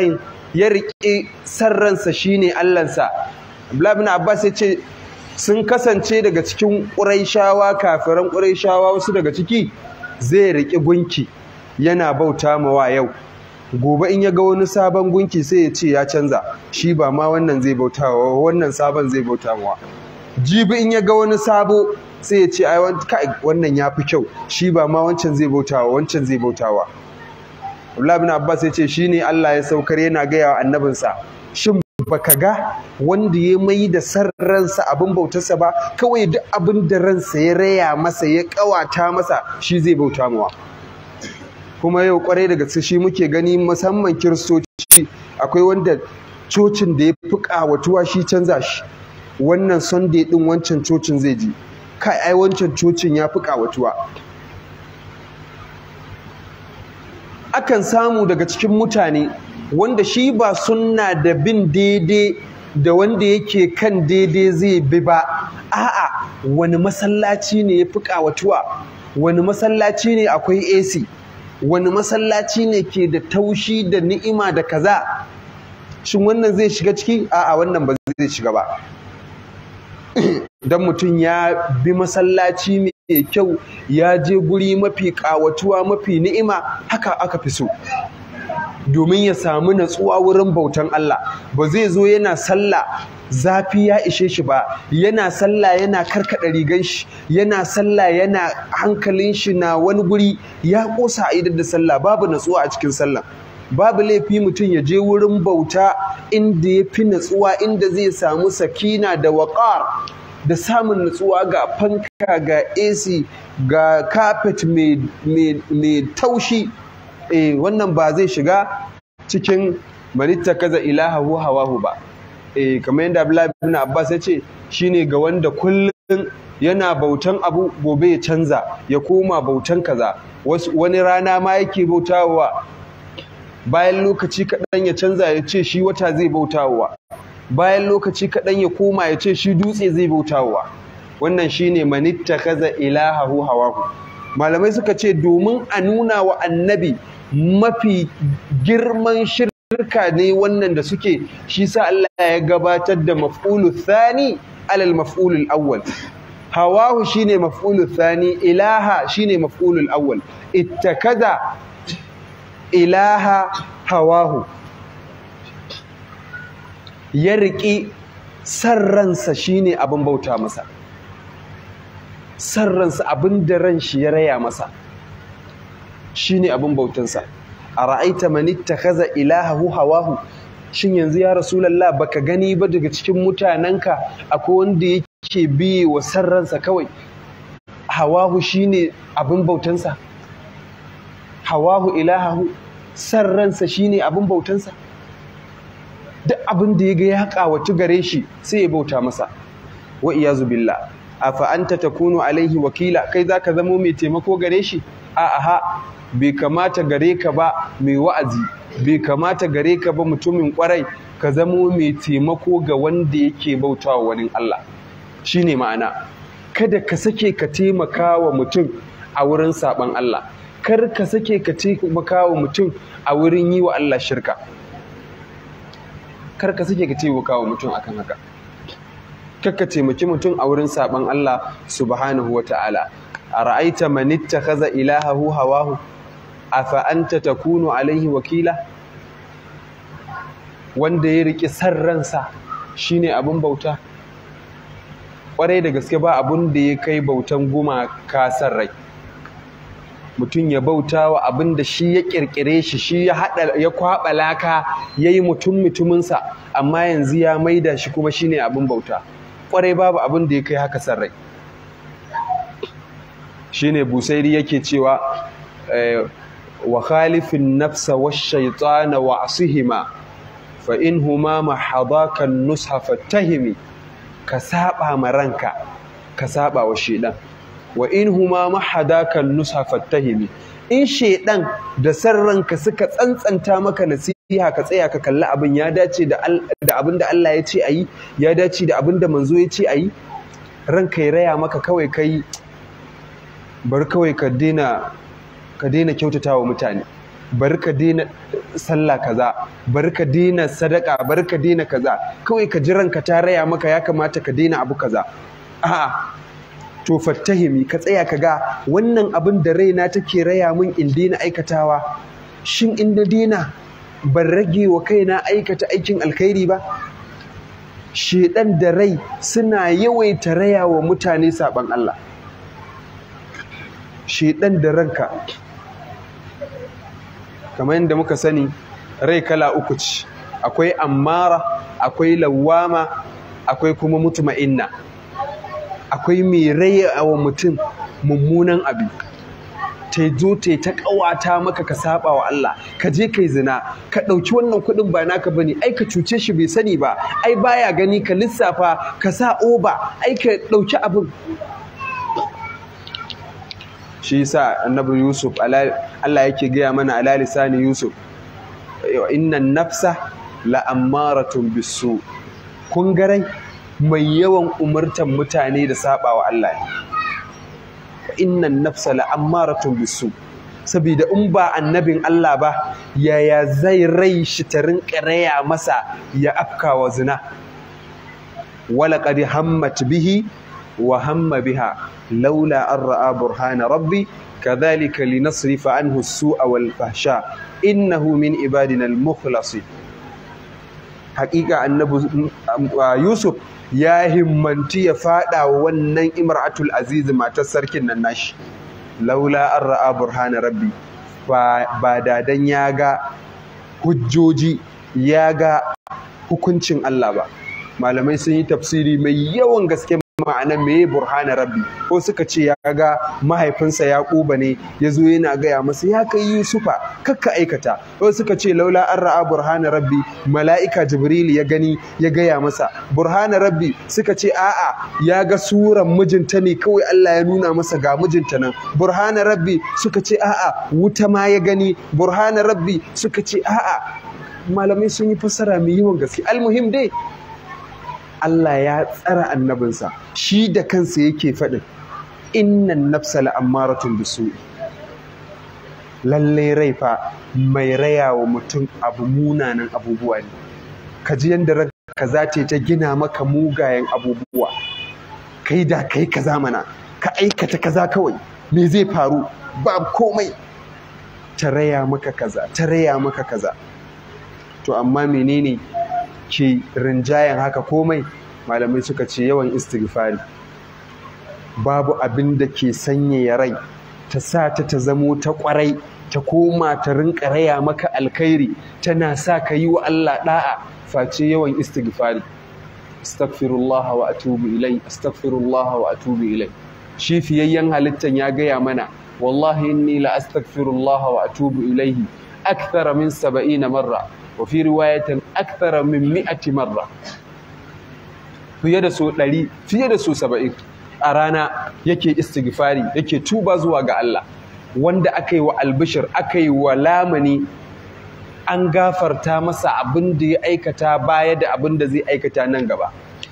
san ransa shine Allahnsa. Abdullah ibn Abbas ya ce sun kasance daga cikin Qurayshawa, kafiran Qurayshawa wasu daga ciki zai riƙe gunki yana bauta mawa yau, gobe in ya ga wani sabon gunki sai ya ce ya canza, shi ba ma wannan zai bautawa, wannan sabon zai bauta mawa. Jibi in ya ga wani sabo sai ya ce ai wannan ya fi kyau, shi ba ma wancan zai bautawa, wancan zai bautawa. Abdullah ibn Abbas ya ce shine Allah ya saukar yana gaya wa annabinsa, shin baka ga wanda ya mai da san ransa abin bautarsa ba, kawai duk abin da ransa ya raya masa ya kawata masa shi zai bauta mawa. Kuma yau kwarai da gaske shi muke gani, musamman kiristoci, akwai wanda cocin da ya fi kawatuwa shi canza shi, wannan Sunday din wancan cocin zai ji, kai ai wancan cocin ya fi kawatuwa. Akan samu daga cikin mutane wanda shi ba sunna da bin daidai da wanda yake kan daidai zai bi ba, a'a wani masallaci ne ya fi ƙawatuwa, wani masallaci ne akwai AC, wani masallaci ne ke da taushi da ni'ima da kaza, shin wannan zai shiga ciki? A'a wannan ba zai shiga ba. dan mutum ya bi masallaci mai kyau, ya je guri mafi ƙawatuwa mafi ni'ima, haka aka fi so, domin ya samu natsuwa wurin bautan Allah. Ba zai zo yana sallah zafi ya ishe shi ba, yana sallah yana karkada rigan shi, yana sallah yana hankalin shi na wani guri, ya kosa a idar da sallah, babu natsuwa a cikin sallah. Babu laifi mutum ya je wurin bauta inda ya fi natsuwa, inda zai samu sakina da waƙar da samun natsuwa, ga fanka, ga AC, ga carpet mai taushi. Wannan ba zai shiga cikin manitta kaza ilahahu hawahu ba. Kamar yadda Abdullahi ibn Abbas ya ce, shine ga wanda kullum yana bautan abu, gobe ya canza ya koma bautan kaza. Wani rana ma yake bautawa, bayan lokaci kaɗan ya canza ya ce shi wata zai bautawa, bayan lokaci kaɗan ya koma ya ce shi dutse zai bautawa. Wannan shine manitta kaza ilahahu hawahu. Malamai suka ce domin a nuna wa annabi mafi girman shirka ne wannan da suke, shi sa Allah ya gabatar da maf'ulu thani alal maf'ulul awwal. Hawahu shine maf'ulu thani, ilaha shine maf'ulul awwal. Ittakaza ilaha hawahu, ya riƙi san ransa shine abin bauta masa, san ransa, abin da ran shi ya raya masa shine abin bautansa. Ara'aita man ittakhadha ilahahu hawahu, shin yanzu ya rasulullah baka gani ba daga cikin mutanenka akwai wanda yake biye wa san ransa kawai, hawahu shine abin bautansa, hawahu ilahahu, san ransa shine abin bautansa. Duk abin da ya ga ya ƙawatu gare shi sai ya bauta masa. Wa iyazu billah. Afa anta takunu alaihi wakila, kai zaka zamo mai taimako gare shi? A'a, bai kamata gare ka ba mai wa'azi, bai kamata gare ka ba mutumin kwarai ka zamo mai taimako ga wanda yake bautawa wani Allah. Shine ma'ana, kada ka sake ka taimaka wa mutum a wurin saban Allah, kar ka sake ka taimaka wa mutum a wurin yi wa Allah shirka, kar ka sake ka taimaka wa mutum akan haka, kar ka taimaki mutum a wurin saban Allah subhanahu wata'ala. Ara'aita man ittakhadha ilahahu hawahu afa anta takunu alaihi wakila, wanda ya riki san ransa shine abin bauta. Kwarai da gaske ba abun da ya kai bautan gumaka san rai. Mutum ya bauta wa abin da shi ya kirkire shi, shi ya kwaɓa laka ya yi mutuminsa, amma yanzu ya maida shi kuma shine abin bauta. Kwarai babu abin da ya kai haka san rai. Shine Busairi yake cewa wa khalifin nafsa wash-shaytana wa'sihima fa inhuma mahadaka an-nusha fattahimi. Ka saba ma ranka, ka saba wa shedan. Wa inhuma mahadaka an-nusha fattahimi. In shedan da san ranka suka tsantsanta maka nasiha, ka tsaya ka kalli abin ya dace da abin da Allah ya ce ayi, ya dace da abin da manzo ya ce ayi. Ranka ya raya maka kawai kai bari kawai ka daina kyautatawa mutane, bari ka daina sallah kaza, bari ka daina sadaka, bari ka daina kaza, kawai ka ji ranka ta raya maka ya kamata ka daina abu kaza. A'a, to fattahimi, ka tsaya ka ga wannan abin da raina take raya min in daina aikatawa, shin in na daina ban rage wa kaina aikata aikin alkhairi ba? Shedan da rai suna yawaita raya wa mutane saban Allah. Shedan da ranka, kamar yadda muka sani, rai kala uku ce, akwai ammara, akwai lawama, akwai kuma mutma'inna. Akwai mai raya wa mutum mummunan abu, ta zo ta ƙawata maka ka saba wa Allah, ka je kai zina, ka ɗauki wannan kuɗin ba naka bane, ai ka cuce shi bai sani ba, ai baya gani, ka lissafa, ka sa oba, ai ka ɗauki abin. Shi yasa annabi Yusuf Allah yake gaya mana ala lisani Yusuf, innan nafsa la'ammaratun bisu. Kun ga rai mai yawan umartan mutane da saba wa Allah ne. Innan nafsa la'ammaratun bisu. Saboda in ba annabin Allah ba, yaya zai rai shi ta rinƙa raya masa ya afkawa zina, walaqad hammat bihi wa hamma biha laula an ra'a burhana rabbi kadhalika linasrifa anhu as-su'a wal fahsha innahu min ibadina al-mukhlasin. Haƙiƙa annabi Yusuf ya himmanti ya fada wa wannan imra'atul aziz matar sarkin nan nashi, laula an ra'a burhana rabbi, ba dadan ya ga hujjoji, ya ga hukuncin Allah ba. Malamai sun yi tafsiri mai yawan gaske ma'anar meye burhana rabbi, ko suka ce ya ga mahaifinsa Yaquba ne ya zo yana gaya masa ya kai Yusufa kakka aikata, ko suka ce laula an ra'a burhana rabbi mala'ika Jibril ya gani ya gaya masa. Burhana rabbi suka ce a'a ya ga suran mijinta ne kawai Allah ya nuna masa ga mijinta nan. Burhana rabbi suka ce a'a wuta ma ya gani. Burhana rabbi suka ce a'a, malamai sun yi fassara mai yawan gaske. Almuhim dai Allah ya tsara annabinsa, shi da kansa yake faɗin innan nafsa la'ammaratun bisu'i, lalle rai fa mai raya wa mutum abu munanan abubuwa ne. Ka ji yadda ranka za ta gina maka mugayen abubuwa, kai da kai kaza mana, ka aikata kaza kawai, me zai faru? Ba komai, ta raya maka kaza, ta raya maka kaza. To amma menene ke rinjayen haka komai? Malamai suka ce yawan istighfari. Babu abin da ke sanyaya rai ta sa ta zamo ta kwarai, ta koma ta rinka raya maka alkhairi, tana sa ka yi wa Allah da'a, face yawan istighfari. Astaghfirullah wa atubu ilai, astaghfirullah wa atubu ilai. Shi fiyayyen halittan ya gaya mana, wallahi inni la astaghfirullah wa atubu ilaihi akthara min 70 marra wa fi riwayatin akthara min 100 marra, fiye da so 100, fiye da so 70 a rana yake istighfari, yake tuba zuwa ga Allah. Wanda aka yi wa albishir, aka yi wa lamani, an gafarta masa abin da ya aikata baya da abin da zai aikata nan gaba.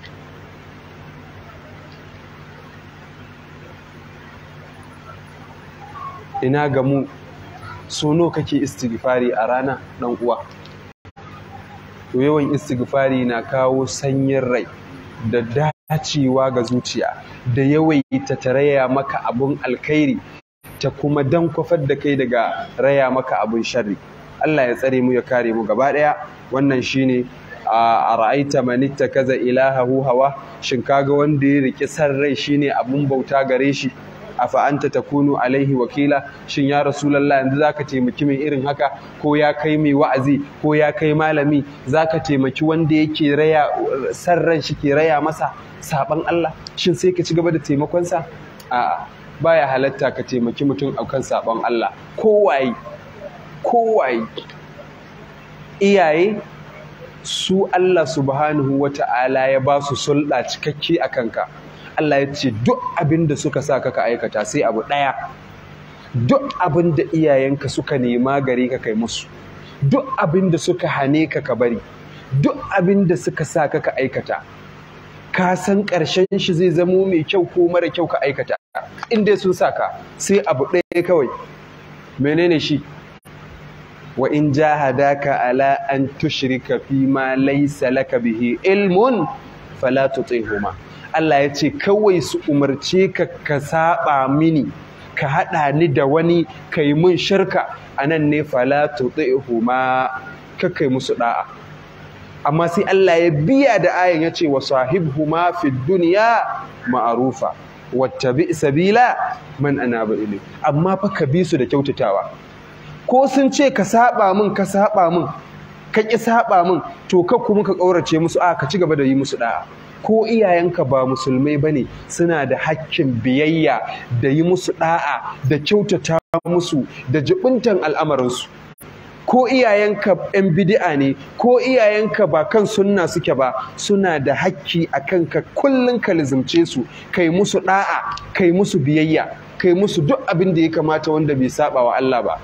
Ina ga mu, sono kake istighfari a rana ɗan uwa? To yawan istighfari na kawo sanyin rai da dacewa ga zuciya, da yawaita ta raya maka abun alkhairi, ta kuma dan kwafar da kai daga raya maka abun sharri. Allah ya tsare mu ya kare mu gaba ɗaya. Wannan shine a ra'aita man ittakaza ilahahu hawa, shin kaga wanda ya riki san rai shine abun bauta gare shi? Afa anta takunu alaihi wakila, shin ya rasulullah yanzu zaka taimaki mai irin haka? Ko ya kai mai wa'azi, ko ya kai malami, zaka taimaki wanda yake raya san ran shi ke raya masa saban Allah? Shin sai ka ci gaba da taimakon sa? A'a, baya halatta ka taimaki mutum akan saban Allah. Kowaye iyaye su Allah subhanahu wata'ala ya ba su sulɗa cikakke a kanka. Allah ya ce duk abin da suka sa ka aikata sai abu ɗaya, duk abin da iyayenka suka nema gare ka kai musu, duk abin da suka hane ka ka bari, duk abin da suka sa ka aikata, ka san ƙarshen shi zai zamo mai kyau ko mara kyau ka aikata. In dai sun sa ka, sai abu ɗaya kawai. Menene shi? Wa in jahadaka ala an tushrika fi ma laysa laka bihi ilmun fala tuti'huma. Allah ya ce kawai su umarce ka ka saba mini, ka haɗa ni da wani, ka yi mun shirka, a nan ne fala tuti'huma, ka kai musu da'a. Amma sai Allah ya biya da ayan ya ce wa sahibhuma fid dunya ma'rufa wattabi sabila man anaba ilayhi. Amma fa ka bi su da kyautatawa. Ko sun ce ka saba min, ka saba min, ka ƙi saba min, to ka kuma ka ƙaurace musu, ka ci gaba da yi musu da'a. Ko iyayenka ba musulmai bane, suna da hakkin biyayya da yi musu da'a, da kyautata musu, da jibintan al'amarinsu. Ko iyayenka 'yan bid'a ne, ko iyayenka ba kan sunna suke ba, suna da hakki a kanka kullum ka lizimce su, kai musu da'a, kai musu biyayya, kai musu duk abin da ya kamata wanda bai saba wa Allah ba.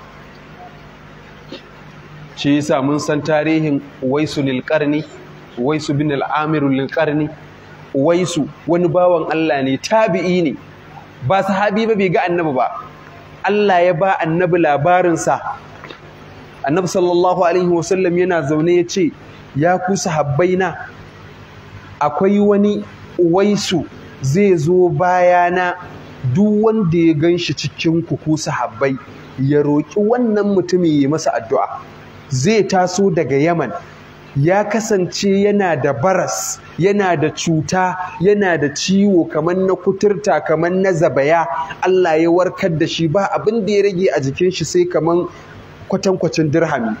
Shi yasa mun san tarihin Uwaisu lil-Qarni, Uwaisu bin al-Amir lil-Qarni. Uwaisu wani bawan Allah ne, tabi'i ne, ba sahabi ba, bai ga annabi ba. Allah ya ba annabi labarinsa. Annabi sallallahu alaihi wasallam yana zaune ya ce, ya ku sahabbaina, akwai wani Uwaisu zai zo bayana, duk wanda ya ganshi cikin ku sahabbai ya roki wannan mutumin ya masa addu'a. Zai taso daga Yaman, ya kasance yana da baras, yana da cuta, yana da ciwo kamar na kuturta, kamar na zabaya. Allah ya warkar da shi, ba abin da ya rage a jikin shi sai kamar kwatankwacin dirhami.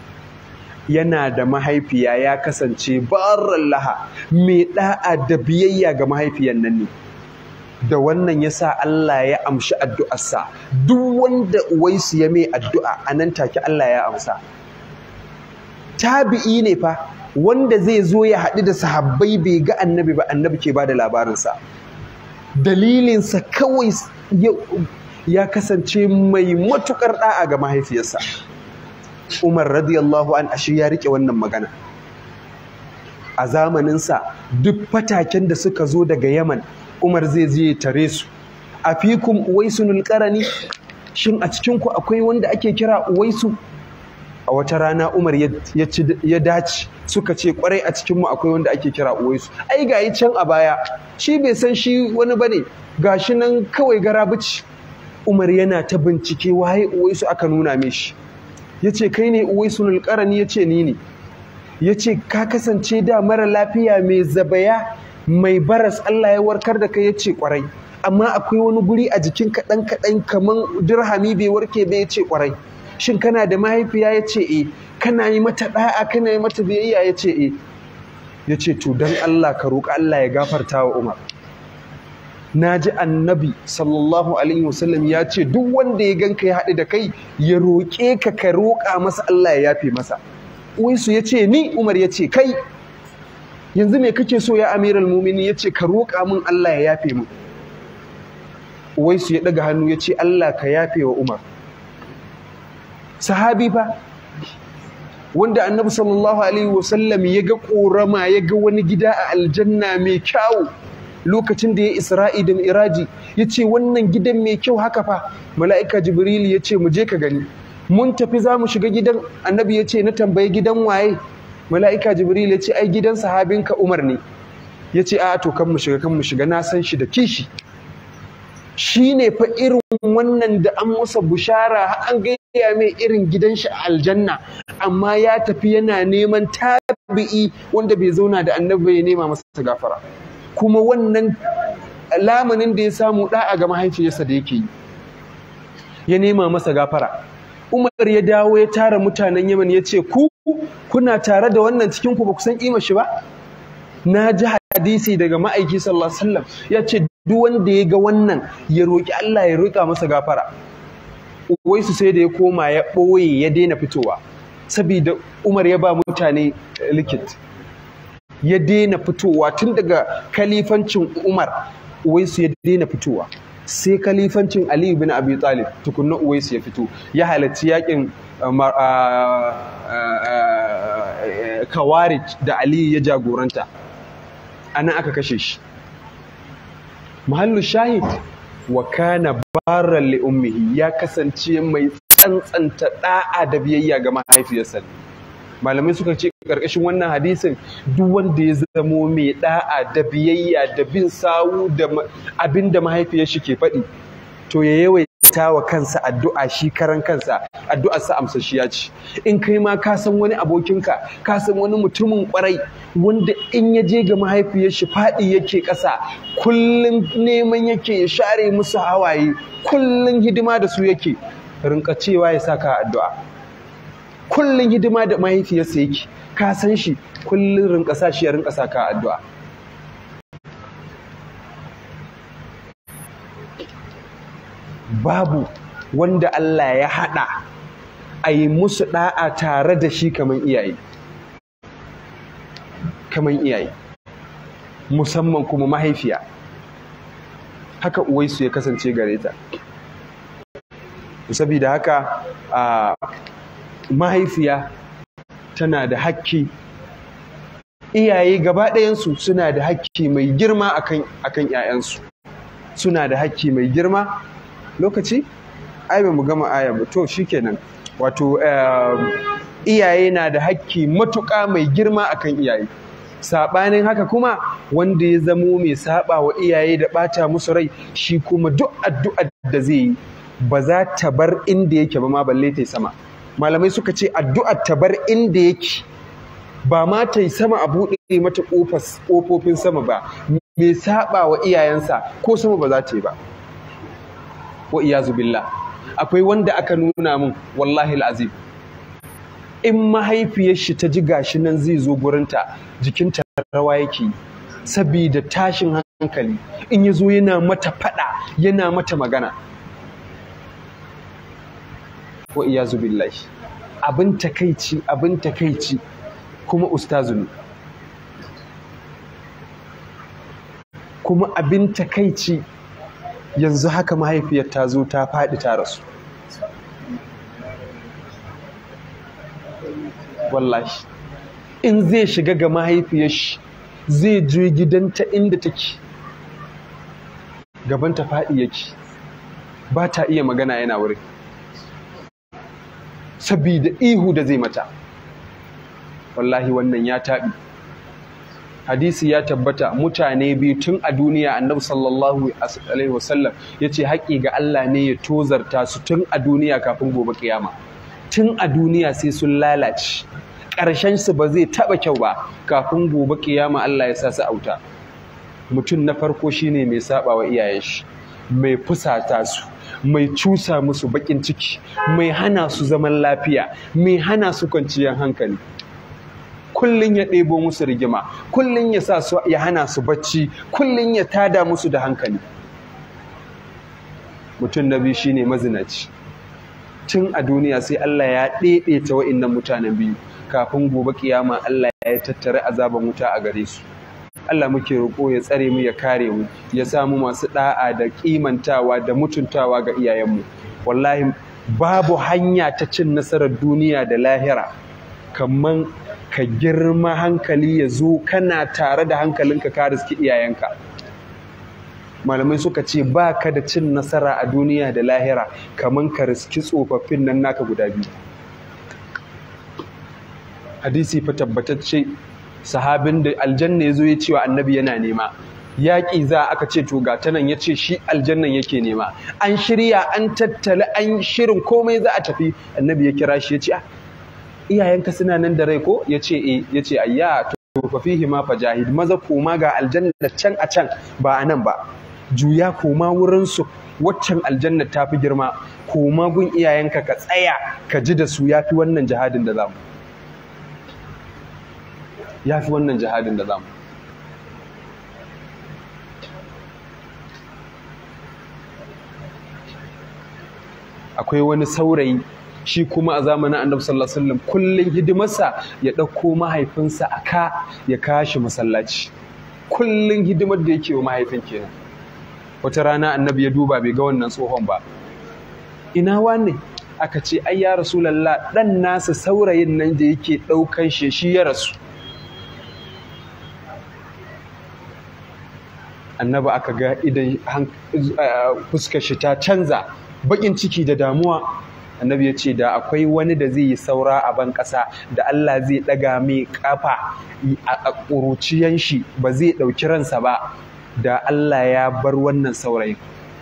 Yana da mahaifiya, ya kasance barran laha, mai da'a da biyayya ga mahaifiyan nan ne. Da wannan yasa Allah ya amshi addu'arsa. Duk wanda Uwaisu ya mai addu'a a nan take Allah ya amsa. Tabi'i ne fa, wanda zai zo ya haɗu da sahabbai bai ga annabi ba, annabi ke ba da labarinsa. Dalilinsa kawai ya kasance mai matuƙar ɗa'a ga mahaifiyarsa. Umar radiyallahu an ashe ya riƙe wannan magana. A zamaninsa duk fataken da suka zo daga Yaman, Umar zai je tare su. Afikum Uwaisunul Qarani, shin a cikinku akwai wanda ake kira Uwaisu? A wata rana Umar ya dace, suka ce kwarai a cikinmu akwai wanda ake kira Uwaisu. Ai gayi can a baya, shi bai san shi wani bane, gashi nan kawai garabici. Umar yana ta bincike waye Uwaisu, aka nuna mishi. Yace kai ne Uwaisunul Qarani? Yace ni ne. Yace ka kasance da mara lafiya mai zabaya, mai baras, Allah ya warkar da kai? Yace kwarai. Amma akwai wani guri a jikin kaɗan kaɗan kaman dirhami bai warke ba? Yace kwarai. Shin kana da mahaifiya? Yace eh. Kana yi mata da'a, kana yi mata biyayya? Yace eh. Yace to dan Allah ka roƙa Allah ya gafarta wa Umar. Naji annabi sallallahu alaihi wasallam ya ce duk wanda ya ganka ya haɗu da kai ya roƙe ka, ka roƙa masa Allah ya yafe masa. Uwaisu ya ce ni. Umar ya ce kai, yanzu me kake so ya amiral muminin? Ya ce ka roƙa min Allah ya yafe min. Uwaisu ya ɗaga hannu ya ce Allah ka yafe wa Umar. Sahabi fa, wanda annabi sallallahu alaihi wasallam ya ga ƙorama, ya ga wani gida a aljanna mai kyau lokacin da ya Isra'i da Mi'raji. Ya ce wannan gidan mai kyau haka fa. Mala'ika Jibril ya ce mu je ka gani. Mun tafi za mu shiga gidan, annabi ya ce na tambayi gidan waye? Mala'ika Jibril ya ce ai gidan sahabinka Umar ne. Ya ce a to kan mu shiga, na san shi da kishi. Shi ne fa irin wannan da an masa bushara, an gaya mai irin gidan shi a aljanna, amma ya tafi yana neman tabi'i wanda bai zauna da annabi ya nema masa gafara. Kuma wannan lamanin da ya samu da'a ga mahaifiyarsa da yake yi, ya nema masa gafara. Umar ya dawo ya tara mutanen Yaman ya ce kuna tare da wannan cikin ku ba ku san kimar shi ba? Na ji hadisi daga ma'aiki sallallahu alaihi wasallam ya ce duk wanda ya ga wannan ya roki Allah ya roƙa masa gafara. Uwaisu sai da ya koma ya ɓoye, ya daina fitowa saboda Umar ya ba mutane likit. Ya daina fitowa tun daga kalifancin Umar. Uwaisu ya daina fitowa sai kalifancin Ali bin Abi Talib tukunna Uwaisu ya fito, ya halarci yakin Khawarij da Ali ya jagoranta. Anan aka kashe shi. Mahallu shahid, wa kana barran li ummihi, ya kasance mai tsantsanta da'a da biyayya ga mahaifiyarsa. Malamai suka ce karkashin wannan hadisin duk wanda ya zamo mai da'a da biyayya da bin sawu da abinda mahaifiyar shi ke faɗi, to ya yawaita wa kansa addu'a, shi karan kansa addu'ar sa amsashiya ce. In kai ma ka san wani abokinka, ka san wani mutumin kwarai wanda in ya je ga mahaifiyar shi faɗi yake ƙasa, kullum neman yake ya share musu hawaye, kullum hidima da su yake, rinka cewa ya saka addu'a. Kullum hidima da mahaifiyarsa yake, ka san shi, kullum rinka sa shi ya rinka saka addu'a. Babu wanda Allah ya haɗa a yi musu ɗa'a tare da shi kaman iyaye. Kaman iyaye, musamman kuma mahaifiya. Haka Uwaisu ya kasance gare ta. Saboda haka mahaifiya tana da hakki, iyaye gaba ɗayansu suna da hakki mai girma akan ‘ya'yansu. Suna da hakki mai girma. Lokaci? Ai ba mu gama aya ba, to shikenan. Wato iyaye na da hakki matuƙa mai girma akan iyaye. saɓanin haka kuma wanda ya zamo mai saɓa wa iyaye da ɓata musu rai, shi kuma duk addu'ar da zai yi ba za ta bar inda yake ba ma balle ta yi sama. Malamai suka ce addu'ar ta bar inda yake ba ma ta yi sama a buɗe mata ƙofofin sama ba, mai saɓa wa iyayensa ko sama ba za ta yi ba. Wa iyazu billah. Akwai wanda aka nuna min wallahi al'azim, in mahaifiyar shi ta ji gashi nan zai zo gurinta, jikinta rawa yake saboda tashin hankali, in ya zo yana mata faɗa, yana mata magana. Wa iyazu billahi. Abin takaici kuma ustazu ne. Kuma abin takaici yanzu haka mahaifiyar ta zo ta faɗi ta rasu. Wallahi in zai shiga ga mahaifiyar shi zai je gidanta inda take, gabanta faɗi yake, ba ta iya magana yana wurin sabida ihu da zai mata. Wallahi wannan ya taɓi. Hadisi ya tabbata mutane biyu tun a duniya Annabi sallallahu alaihi wasallam yace haƙi ga Allah ne ya tozarta su tun a duniya kafin gobe kiyama. Tun a duniya sai sun lalace, ƙarshen su ba zai taɓa kyau ba kafin gobe kiyama Allah ya sa su auta. Mutum na farko shine mai saba wa iyayen shi, mai fusata su, mai cusa musu baƙin ciki, mai hana su zaman lafiya, mai hana su kwanciyar hankali. Kullun ya ɗebo musu rigima, kullun ya sa su, ya hana su bacci, kullun ya tada musu da hankali. Mutum na biyu shine mazinaci. Tun a duniya sai Allah ya ɗaiɗaita wa'innan mutanen biyu kafin gobe kiyama Allah ya tattare azaban wuta a gare su. Allah muke roƙo ya tsare mu, ya kare mu, ya samu masu ɗa'a da kimantawa da mutuntawa ga iyayenmu. Wallahi babu hanya ta cin nasarar duniya da lahira kamar ka girma hankali ya zo kana tare da hankalinka ka riski iyayenka. Malamai suka ce ba ka da cin nasara a duniya da lahira kamar ka riski tsofaffin nan naka guda biyu. Hadisi fa tabbatacce, sahabin da aljanna ya zo ya ce wa annabi yana nema, yaƙi za aka ce to ga tanan, ya ce shi aljannan yake nema, an shirya an tattala an shirin komai za a tafi. Annabi ya kira shi ya ce iyayenka suna nan da rai ko? Ya ce ya ce ayya to fa fihi ma fajahid, maza koma ga aljanna can a can ba a nan ba, juya koma wurin su, waccan aljanna ta fi girma, koma gun iyayenka ka tsaya ka ji da su, yafi wannan jihadin da zamu, yafi wannan jihadin da zamu. Akwai wani saurayi shi kuma a zamanin Annabi sallallahu alaihi wasallam kullun hidimarsa ya ɗauko mahaifinsa a ka ya kashi masallaci, kullun hidimar da yake wa mahaifin kenan. Wata rana Annabi ya duba bai ga wannan tsohon ba, ina wane? Aka ce ai ya Rasulullah, dan nasa saurayin nan da yake ɗaukan shi ya rasu. Annabi aka ga idan fuskar shi ta canza, bakin ciki da damuwa. Annabi ya ce da akwai wani da zai yi saura a ban ƙasa da Allah zai ɗaga mai ƙafa a ƙuruciyan shi ba zai ɗauki ransa ba, da Allah ya bar wannan saurayin.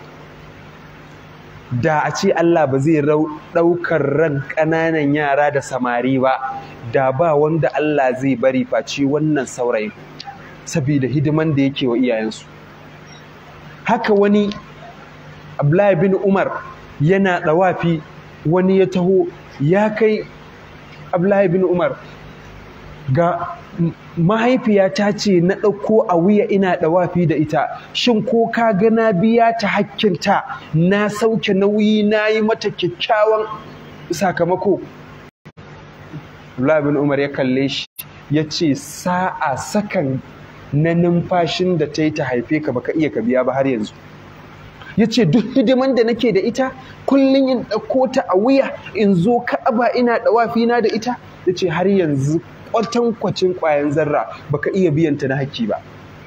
Da a ce Allah ba zai ɗaukar ran ƙananan yara da samari ba, da ba wanda Allah zai bari face wannan saurayin, saboda hidiman da yake wa iyayensu. Haka wani Abdullahi bin Umar yana ɗawafi, wani ya taho ya kai Abdullahi bin Umar, ga mahaifiyata ce na ɗauko a wuya ina ɗawafi da ita, shin ko ka ga na biya ta hakkinta, na sauke nauyi, na yi mata kyakkyawan sakamako? Abdullahi bin Umar ya kalle shi ya ce sa'a sakan na numfashin da ta yi ta haife ka baka iya ka biya ba har yanzu. Ya ce duk hidiman da nake da ita kullum in ɗauko ta a wuya in zo Ka'aba ina ɗawafi na da ita. Ya ce har yanzu kwatankwacin ƙwayan zarra baka iya biyan ta na hakki ba.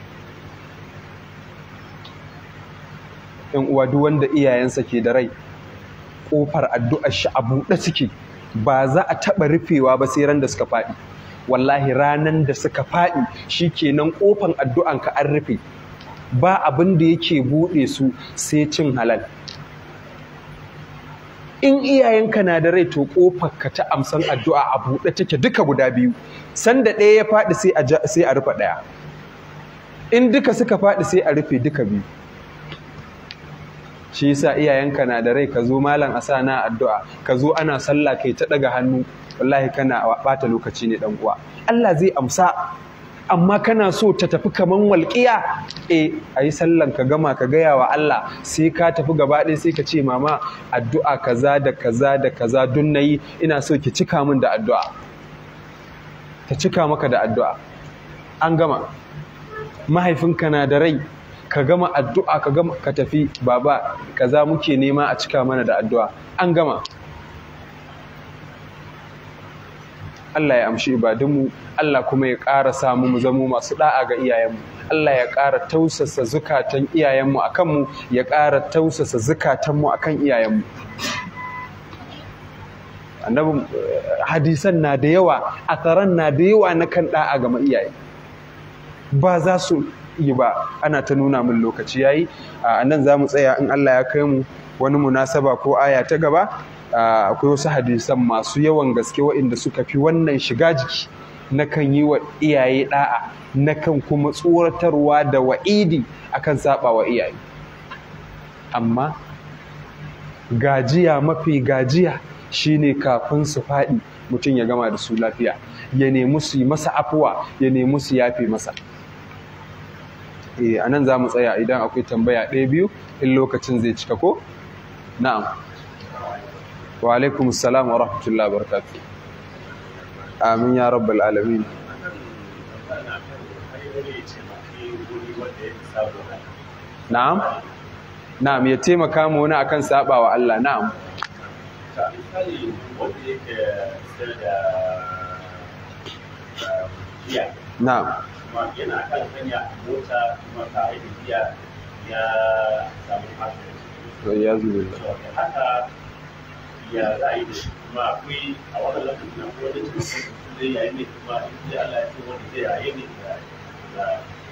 ‘Yan uwa, duk wanda iyayensa ke da rai, ƙofar addu'ar shi a buɗe suke, ba za a taɓa rufewa ba sai ran da suka faɗi. wallahi ranan da suka faɗi shikenan kofan addu'anka an rufe, ba abin da yake buɗe su sai cin halal. In iyayenka na da rai to ka ta amsan addu'a a buɗe take duka guda biyu, sanda ɗaya ya faɗi sai a rufe ɗaya, in duka suka faɗi sai a rufe duka biyu. Shi yasa iyayenka na da rai ka zo malam a sa na addu'a, ka zo ana sallah kai ta ɗaga hannu, wallahi kana ɓata lokaci ne ɗan uwa. Allah zai amsa, amma kana so ta tafi kaman walƙiya, a yi sallan ka gama ka gaya wa Allah, sai ka tafi gaba ɗaya sai ka ce mama addu'a kaza da kaza da kaza don nayi, ina so ki cika min da addu'a, ta cika maka da addu'a. An gama. Mahaifinka na da rai ka gama addu'a ka tafi, baba kaza muke nema a cika mana da addu'a. An gama. Allah ya amshi ibadunmu, Allah kuma ya ƙara samu mu zamo masu da'a ga iyayenmu. Allah ya ƙara tausasa zukatan iyayenmu a kanmu, ya ƙara tausasa zukatanmu a kan iyayenmu. Annabi hadisan na da yawa, atharan na da yawa na kan da'a ga iyaye. Ba za su yi ba, ana ta nuna min lokaci yayi. A nan za mu tsaya, in Allah ya kai mu wani munasaba ko aya ta gaba. Akwai wasu hadisan masu yawan gaske waɗanda suka fi wannan shiga jiki, na kan yi wa iyaye ɗa'a, na kan kuma tsoratarwa da wa'idi akan saba wa iyaye. Amma gajiya mafi gajiya shine kafin su faɗi mutum ya gama da su lafiya, ya nemi su yi masa afuwa, ya nemi su yafe masa. A nan za mu tsaya, idan akwai tambaya ɗaya biyu in lokacin zai cika ko? Na'am. Wa alaikum assalam wa rahmatullahi wa barakatuh. Amin ya rabbal alamin. Na'am. Na'am, ya taimaka mu wani akan saba wa Allah. Na'am. Na'am. Yana kan hanya mota kuma ka aiki biya ya samu hatsari. To ya zuwa. Haka ya za a yi da shi, kuma akwai a wannan lokacin na kowa da cikin zai yayi ne, kuma inda Allah ya ce wanda zai yayi ne da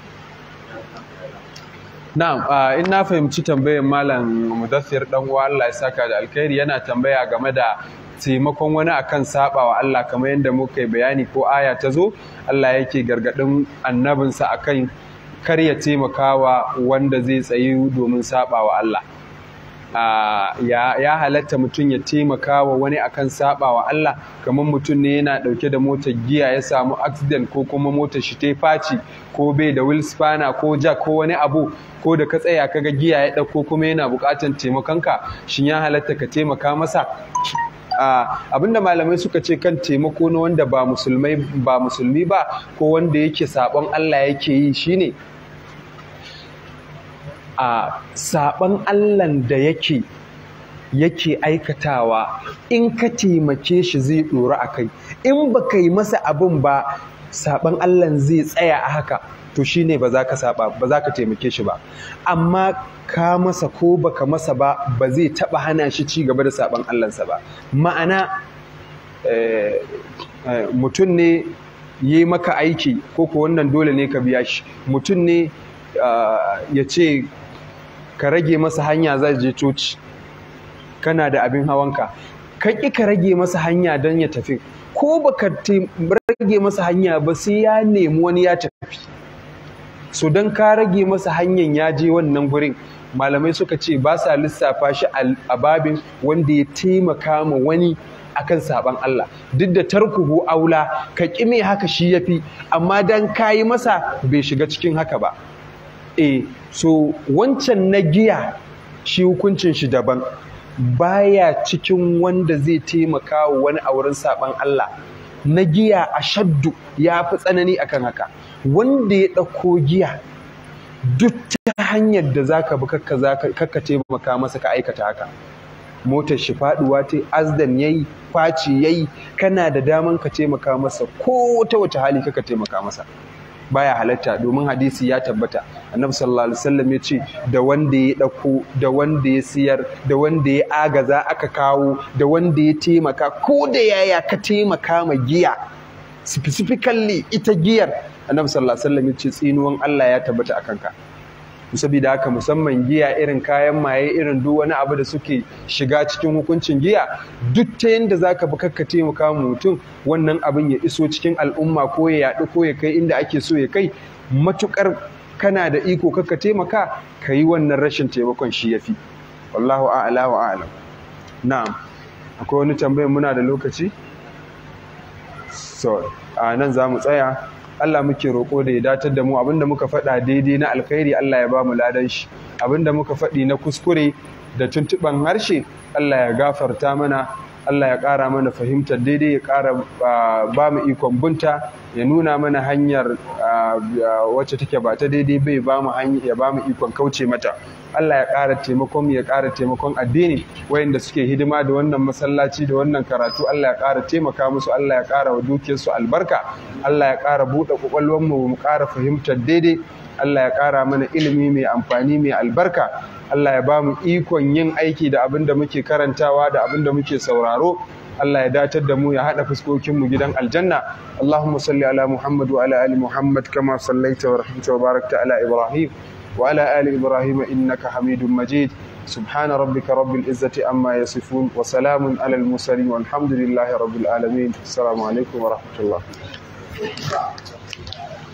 Na'am, in na fahimci tambayar Malam Mudaththir dan uwa, Allah ya saka da alkhairi, yana tambaya game da taimakon wani akan sabawa Allah, kamar yadda muka yi bayani ko aya ta zo, Allah yake gargadin annabinsa akan kar ya taimakawa wanda zai tsayi domin sabawa Allah. Ya halatta mutum ya taimakawa wani akan sabawa Allah, kamar mutum ne yana dauke da motar giya ya samu accident, ko kuma motar shi ta faci, ko bai da wheel spanner ko jack ko wani abu, ko da ka tsaya kaga giya ya dauko kuma yana bukatan taimakonka, shin ya halatta ka taimaka masa? Abinda malamai suka ce kan taimako na wanda ba musulmi ba, ko wanda yake sabon Allah yake yi, shine saban Allahn da yake aikatawa, in ka taimake shi zai dora akai, in baka yi masa abin ba saban Allahn zai tsaya a haka, to shine ba za ka taimake shi ba. Amma ka masa ko baka masa ba zai taba hana shi ci gaba da saban Allahnsa ba. Ma'ana mutum ne yi maka aiki, ko wannan dole ne ka biya shi. Mutum ne ya ce ka rage masa hanya zai je coci, kana da abin hawanka, ka ƙi ka rage masa hanya don ya tafi, ko baka rage masa hanya ba sai ya nemi wani ya tafi. So don ka rage masa hanyar ya je wannan gurin, malamai suka ce ba sa lissafa shi a babin wanda ya taimaka ma wani akan saban Allah, duk da tarkuhu aula, ka ƙi mai haka shi yafi, amma dan kayi masa bai shiga cikin haka ba. So wancan na giya shi hukuncin shi daban, baya cikin wanda zai taimaka wa wani a wurin saban Allah. Na giya a shaddu ya fi tsanani akan haka. Wanda ya ɗauko giya, duk ta hanyar da zaka bi kakka taimaka masa ka aikata haka. Motar shi faduwa ta azdan yayi, faci yayi, kana da daman ka taimaka masa, ko ta wace hali kaka taimaka masa. Baya halatta, domin hadisi ya tabbata, Annabi sallallahu alaihi wasallam ya ce da wanda ya dauko, da wanda ya siyar, da wanda ya agaza aka kawo, da wanda ya taimaka, ko da yaya ka taimaka ma giya, specifically ita giyar annabi sallallahu alaihi wasallam ya ce tsinuwan Allah ya tabbata akan ka. Saboda haka musamman giya, irin kayan maye, irin duk wani abu da suke shiga cikin hukuncin giya, duk ta yanda zaka bi kakka taimaka mutum wannan abin ya iso cikin al'umma ko ya yaɗu ko ya kai inda ake so ya kai, matukar kana da iko kakka taimaka, ka yi wannan rashin taimakon shi yafi. Wallahu a'la wa a'lam. Na'am, akwai wani tambayar, muna da lokaci? So, a nan za mu tsaya. Allah muke roƙo da ya datar da mu, abinda muka faɗa daidai na alkhairi Allah ya ba mu ladan shi, abinda muka faɗi na kuskure da tuntuɓan harshe Allah ya gafarta mana, Allah ya ƙara mana fahimtar daidai, ya ƙara ba mu ikon bunta, ya nuna mana hanyar wacce take ba ta daidai bai ya ba mu ikon kauce mata. Allah ya ƙara taimakon, ya ƙara taimakon addini, wayanda suke hidima da wannan masallaci da wannan karatu Allah ya ƙara taimaka musu, Allah ya ƙara wa dukiyarsu albarka, Allah ya ƙara buɗe ƙwaƙwalwarmu mu ƙara fahimtar daidai, Allah ya ƙara mana ilimi mai amfani mai albarka, Allah ya ba mu ikon yin aiki da abin da muke karantawa da abin da muke sauraro. Allah ya datar da mu, ya haɗa fuskokinmu gidan aljanna. Allahumma salli ala Muhammad wa ala ali Muhammad kama sallaita wa rahimta wa barakta ala Ibrahim وعلى آل إبراهيم إنك حميد مجيد. سبحان ربك رب العزة عما يصفون وسلام على المرسلين والحمد لله رب العالمين. السلام عليكم ورحمة الله.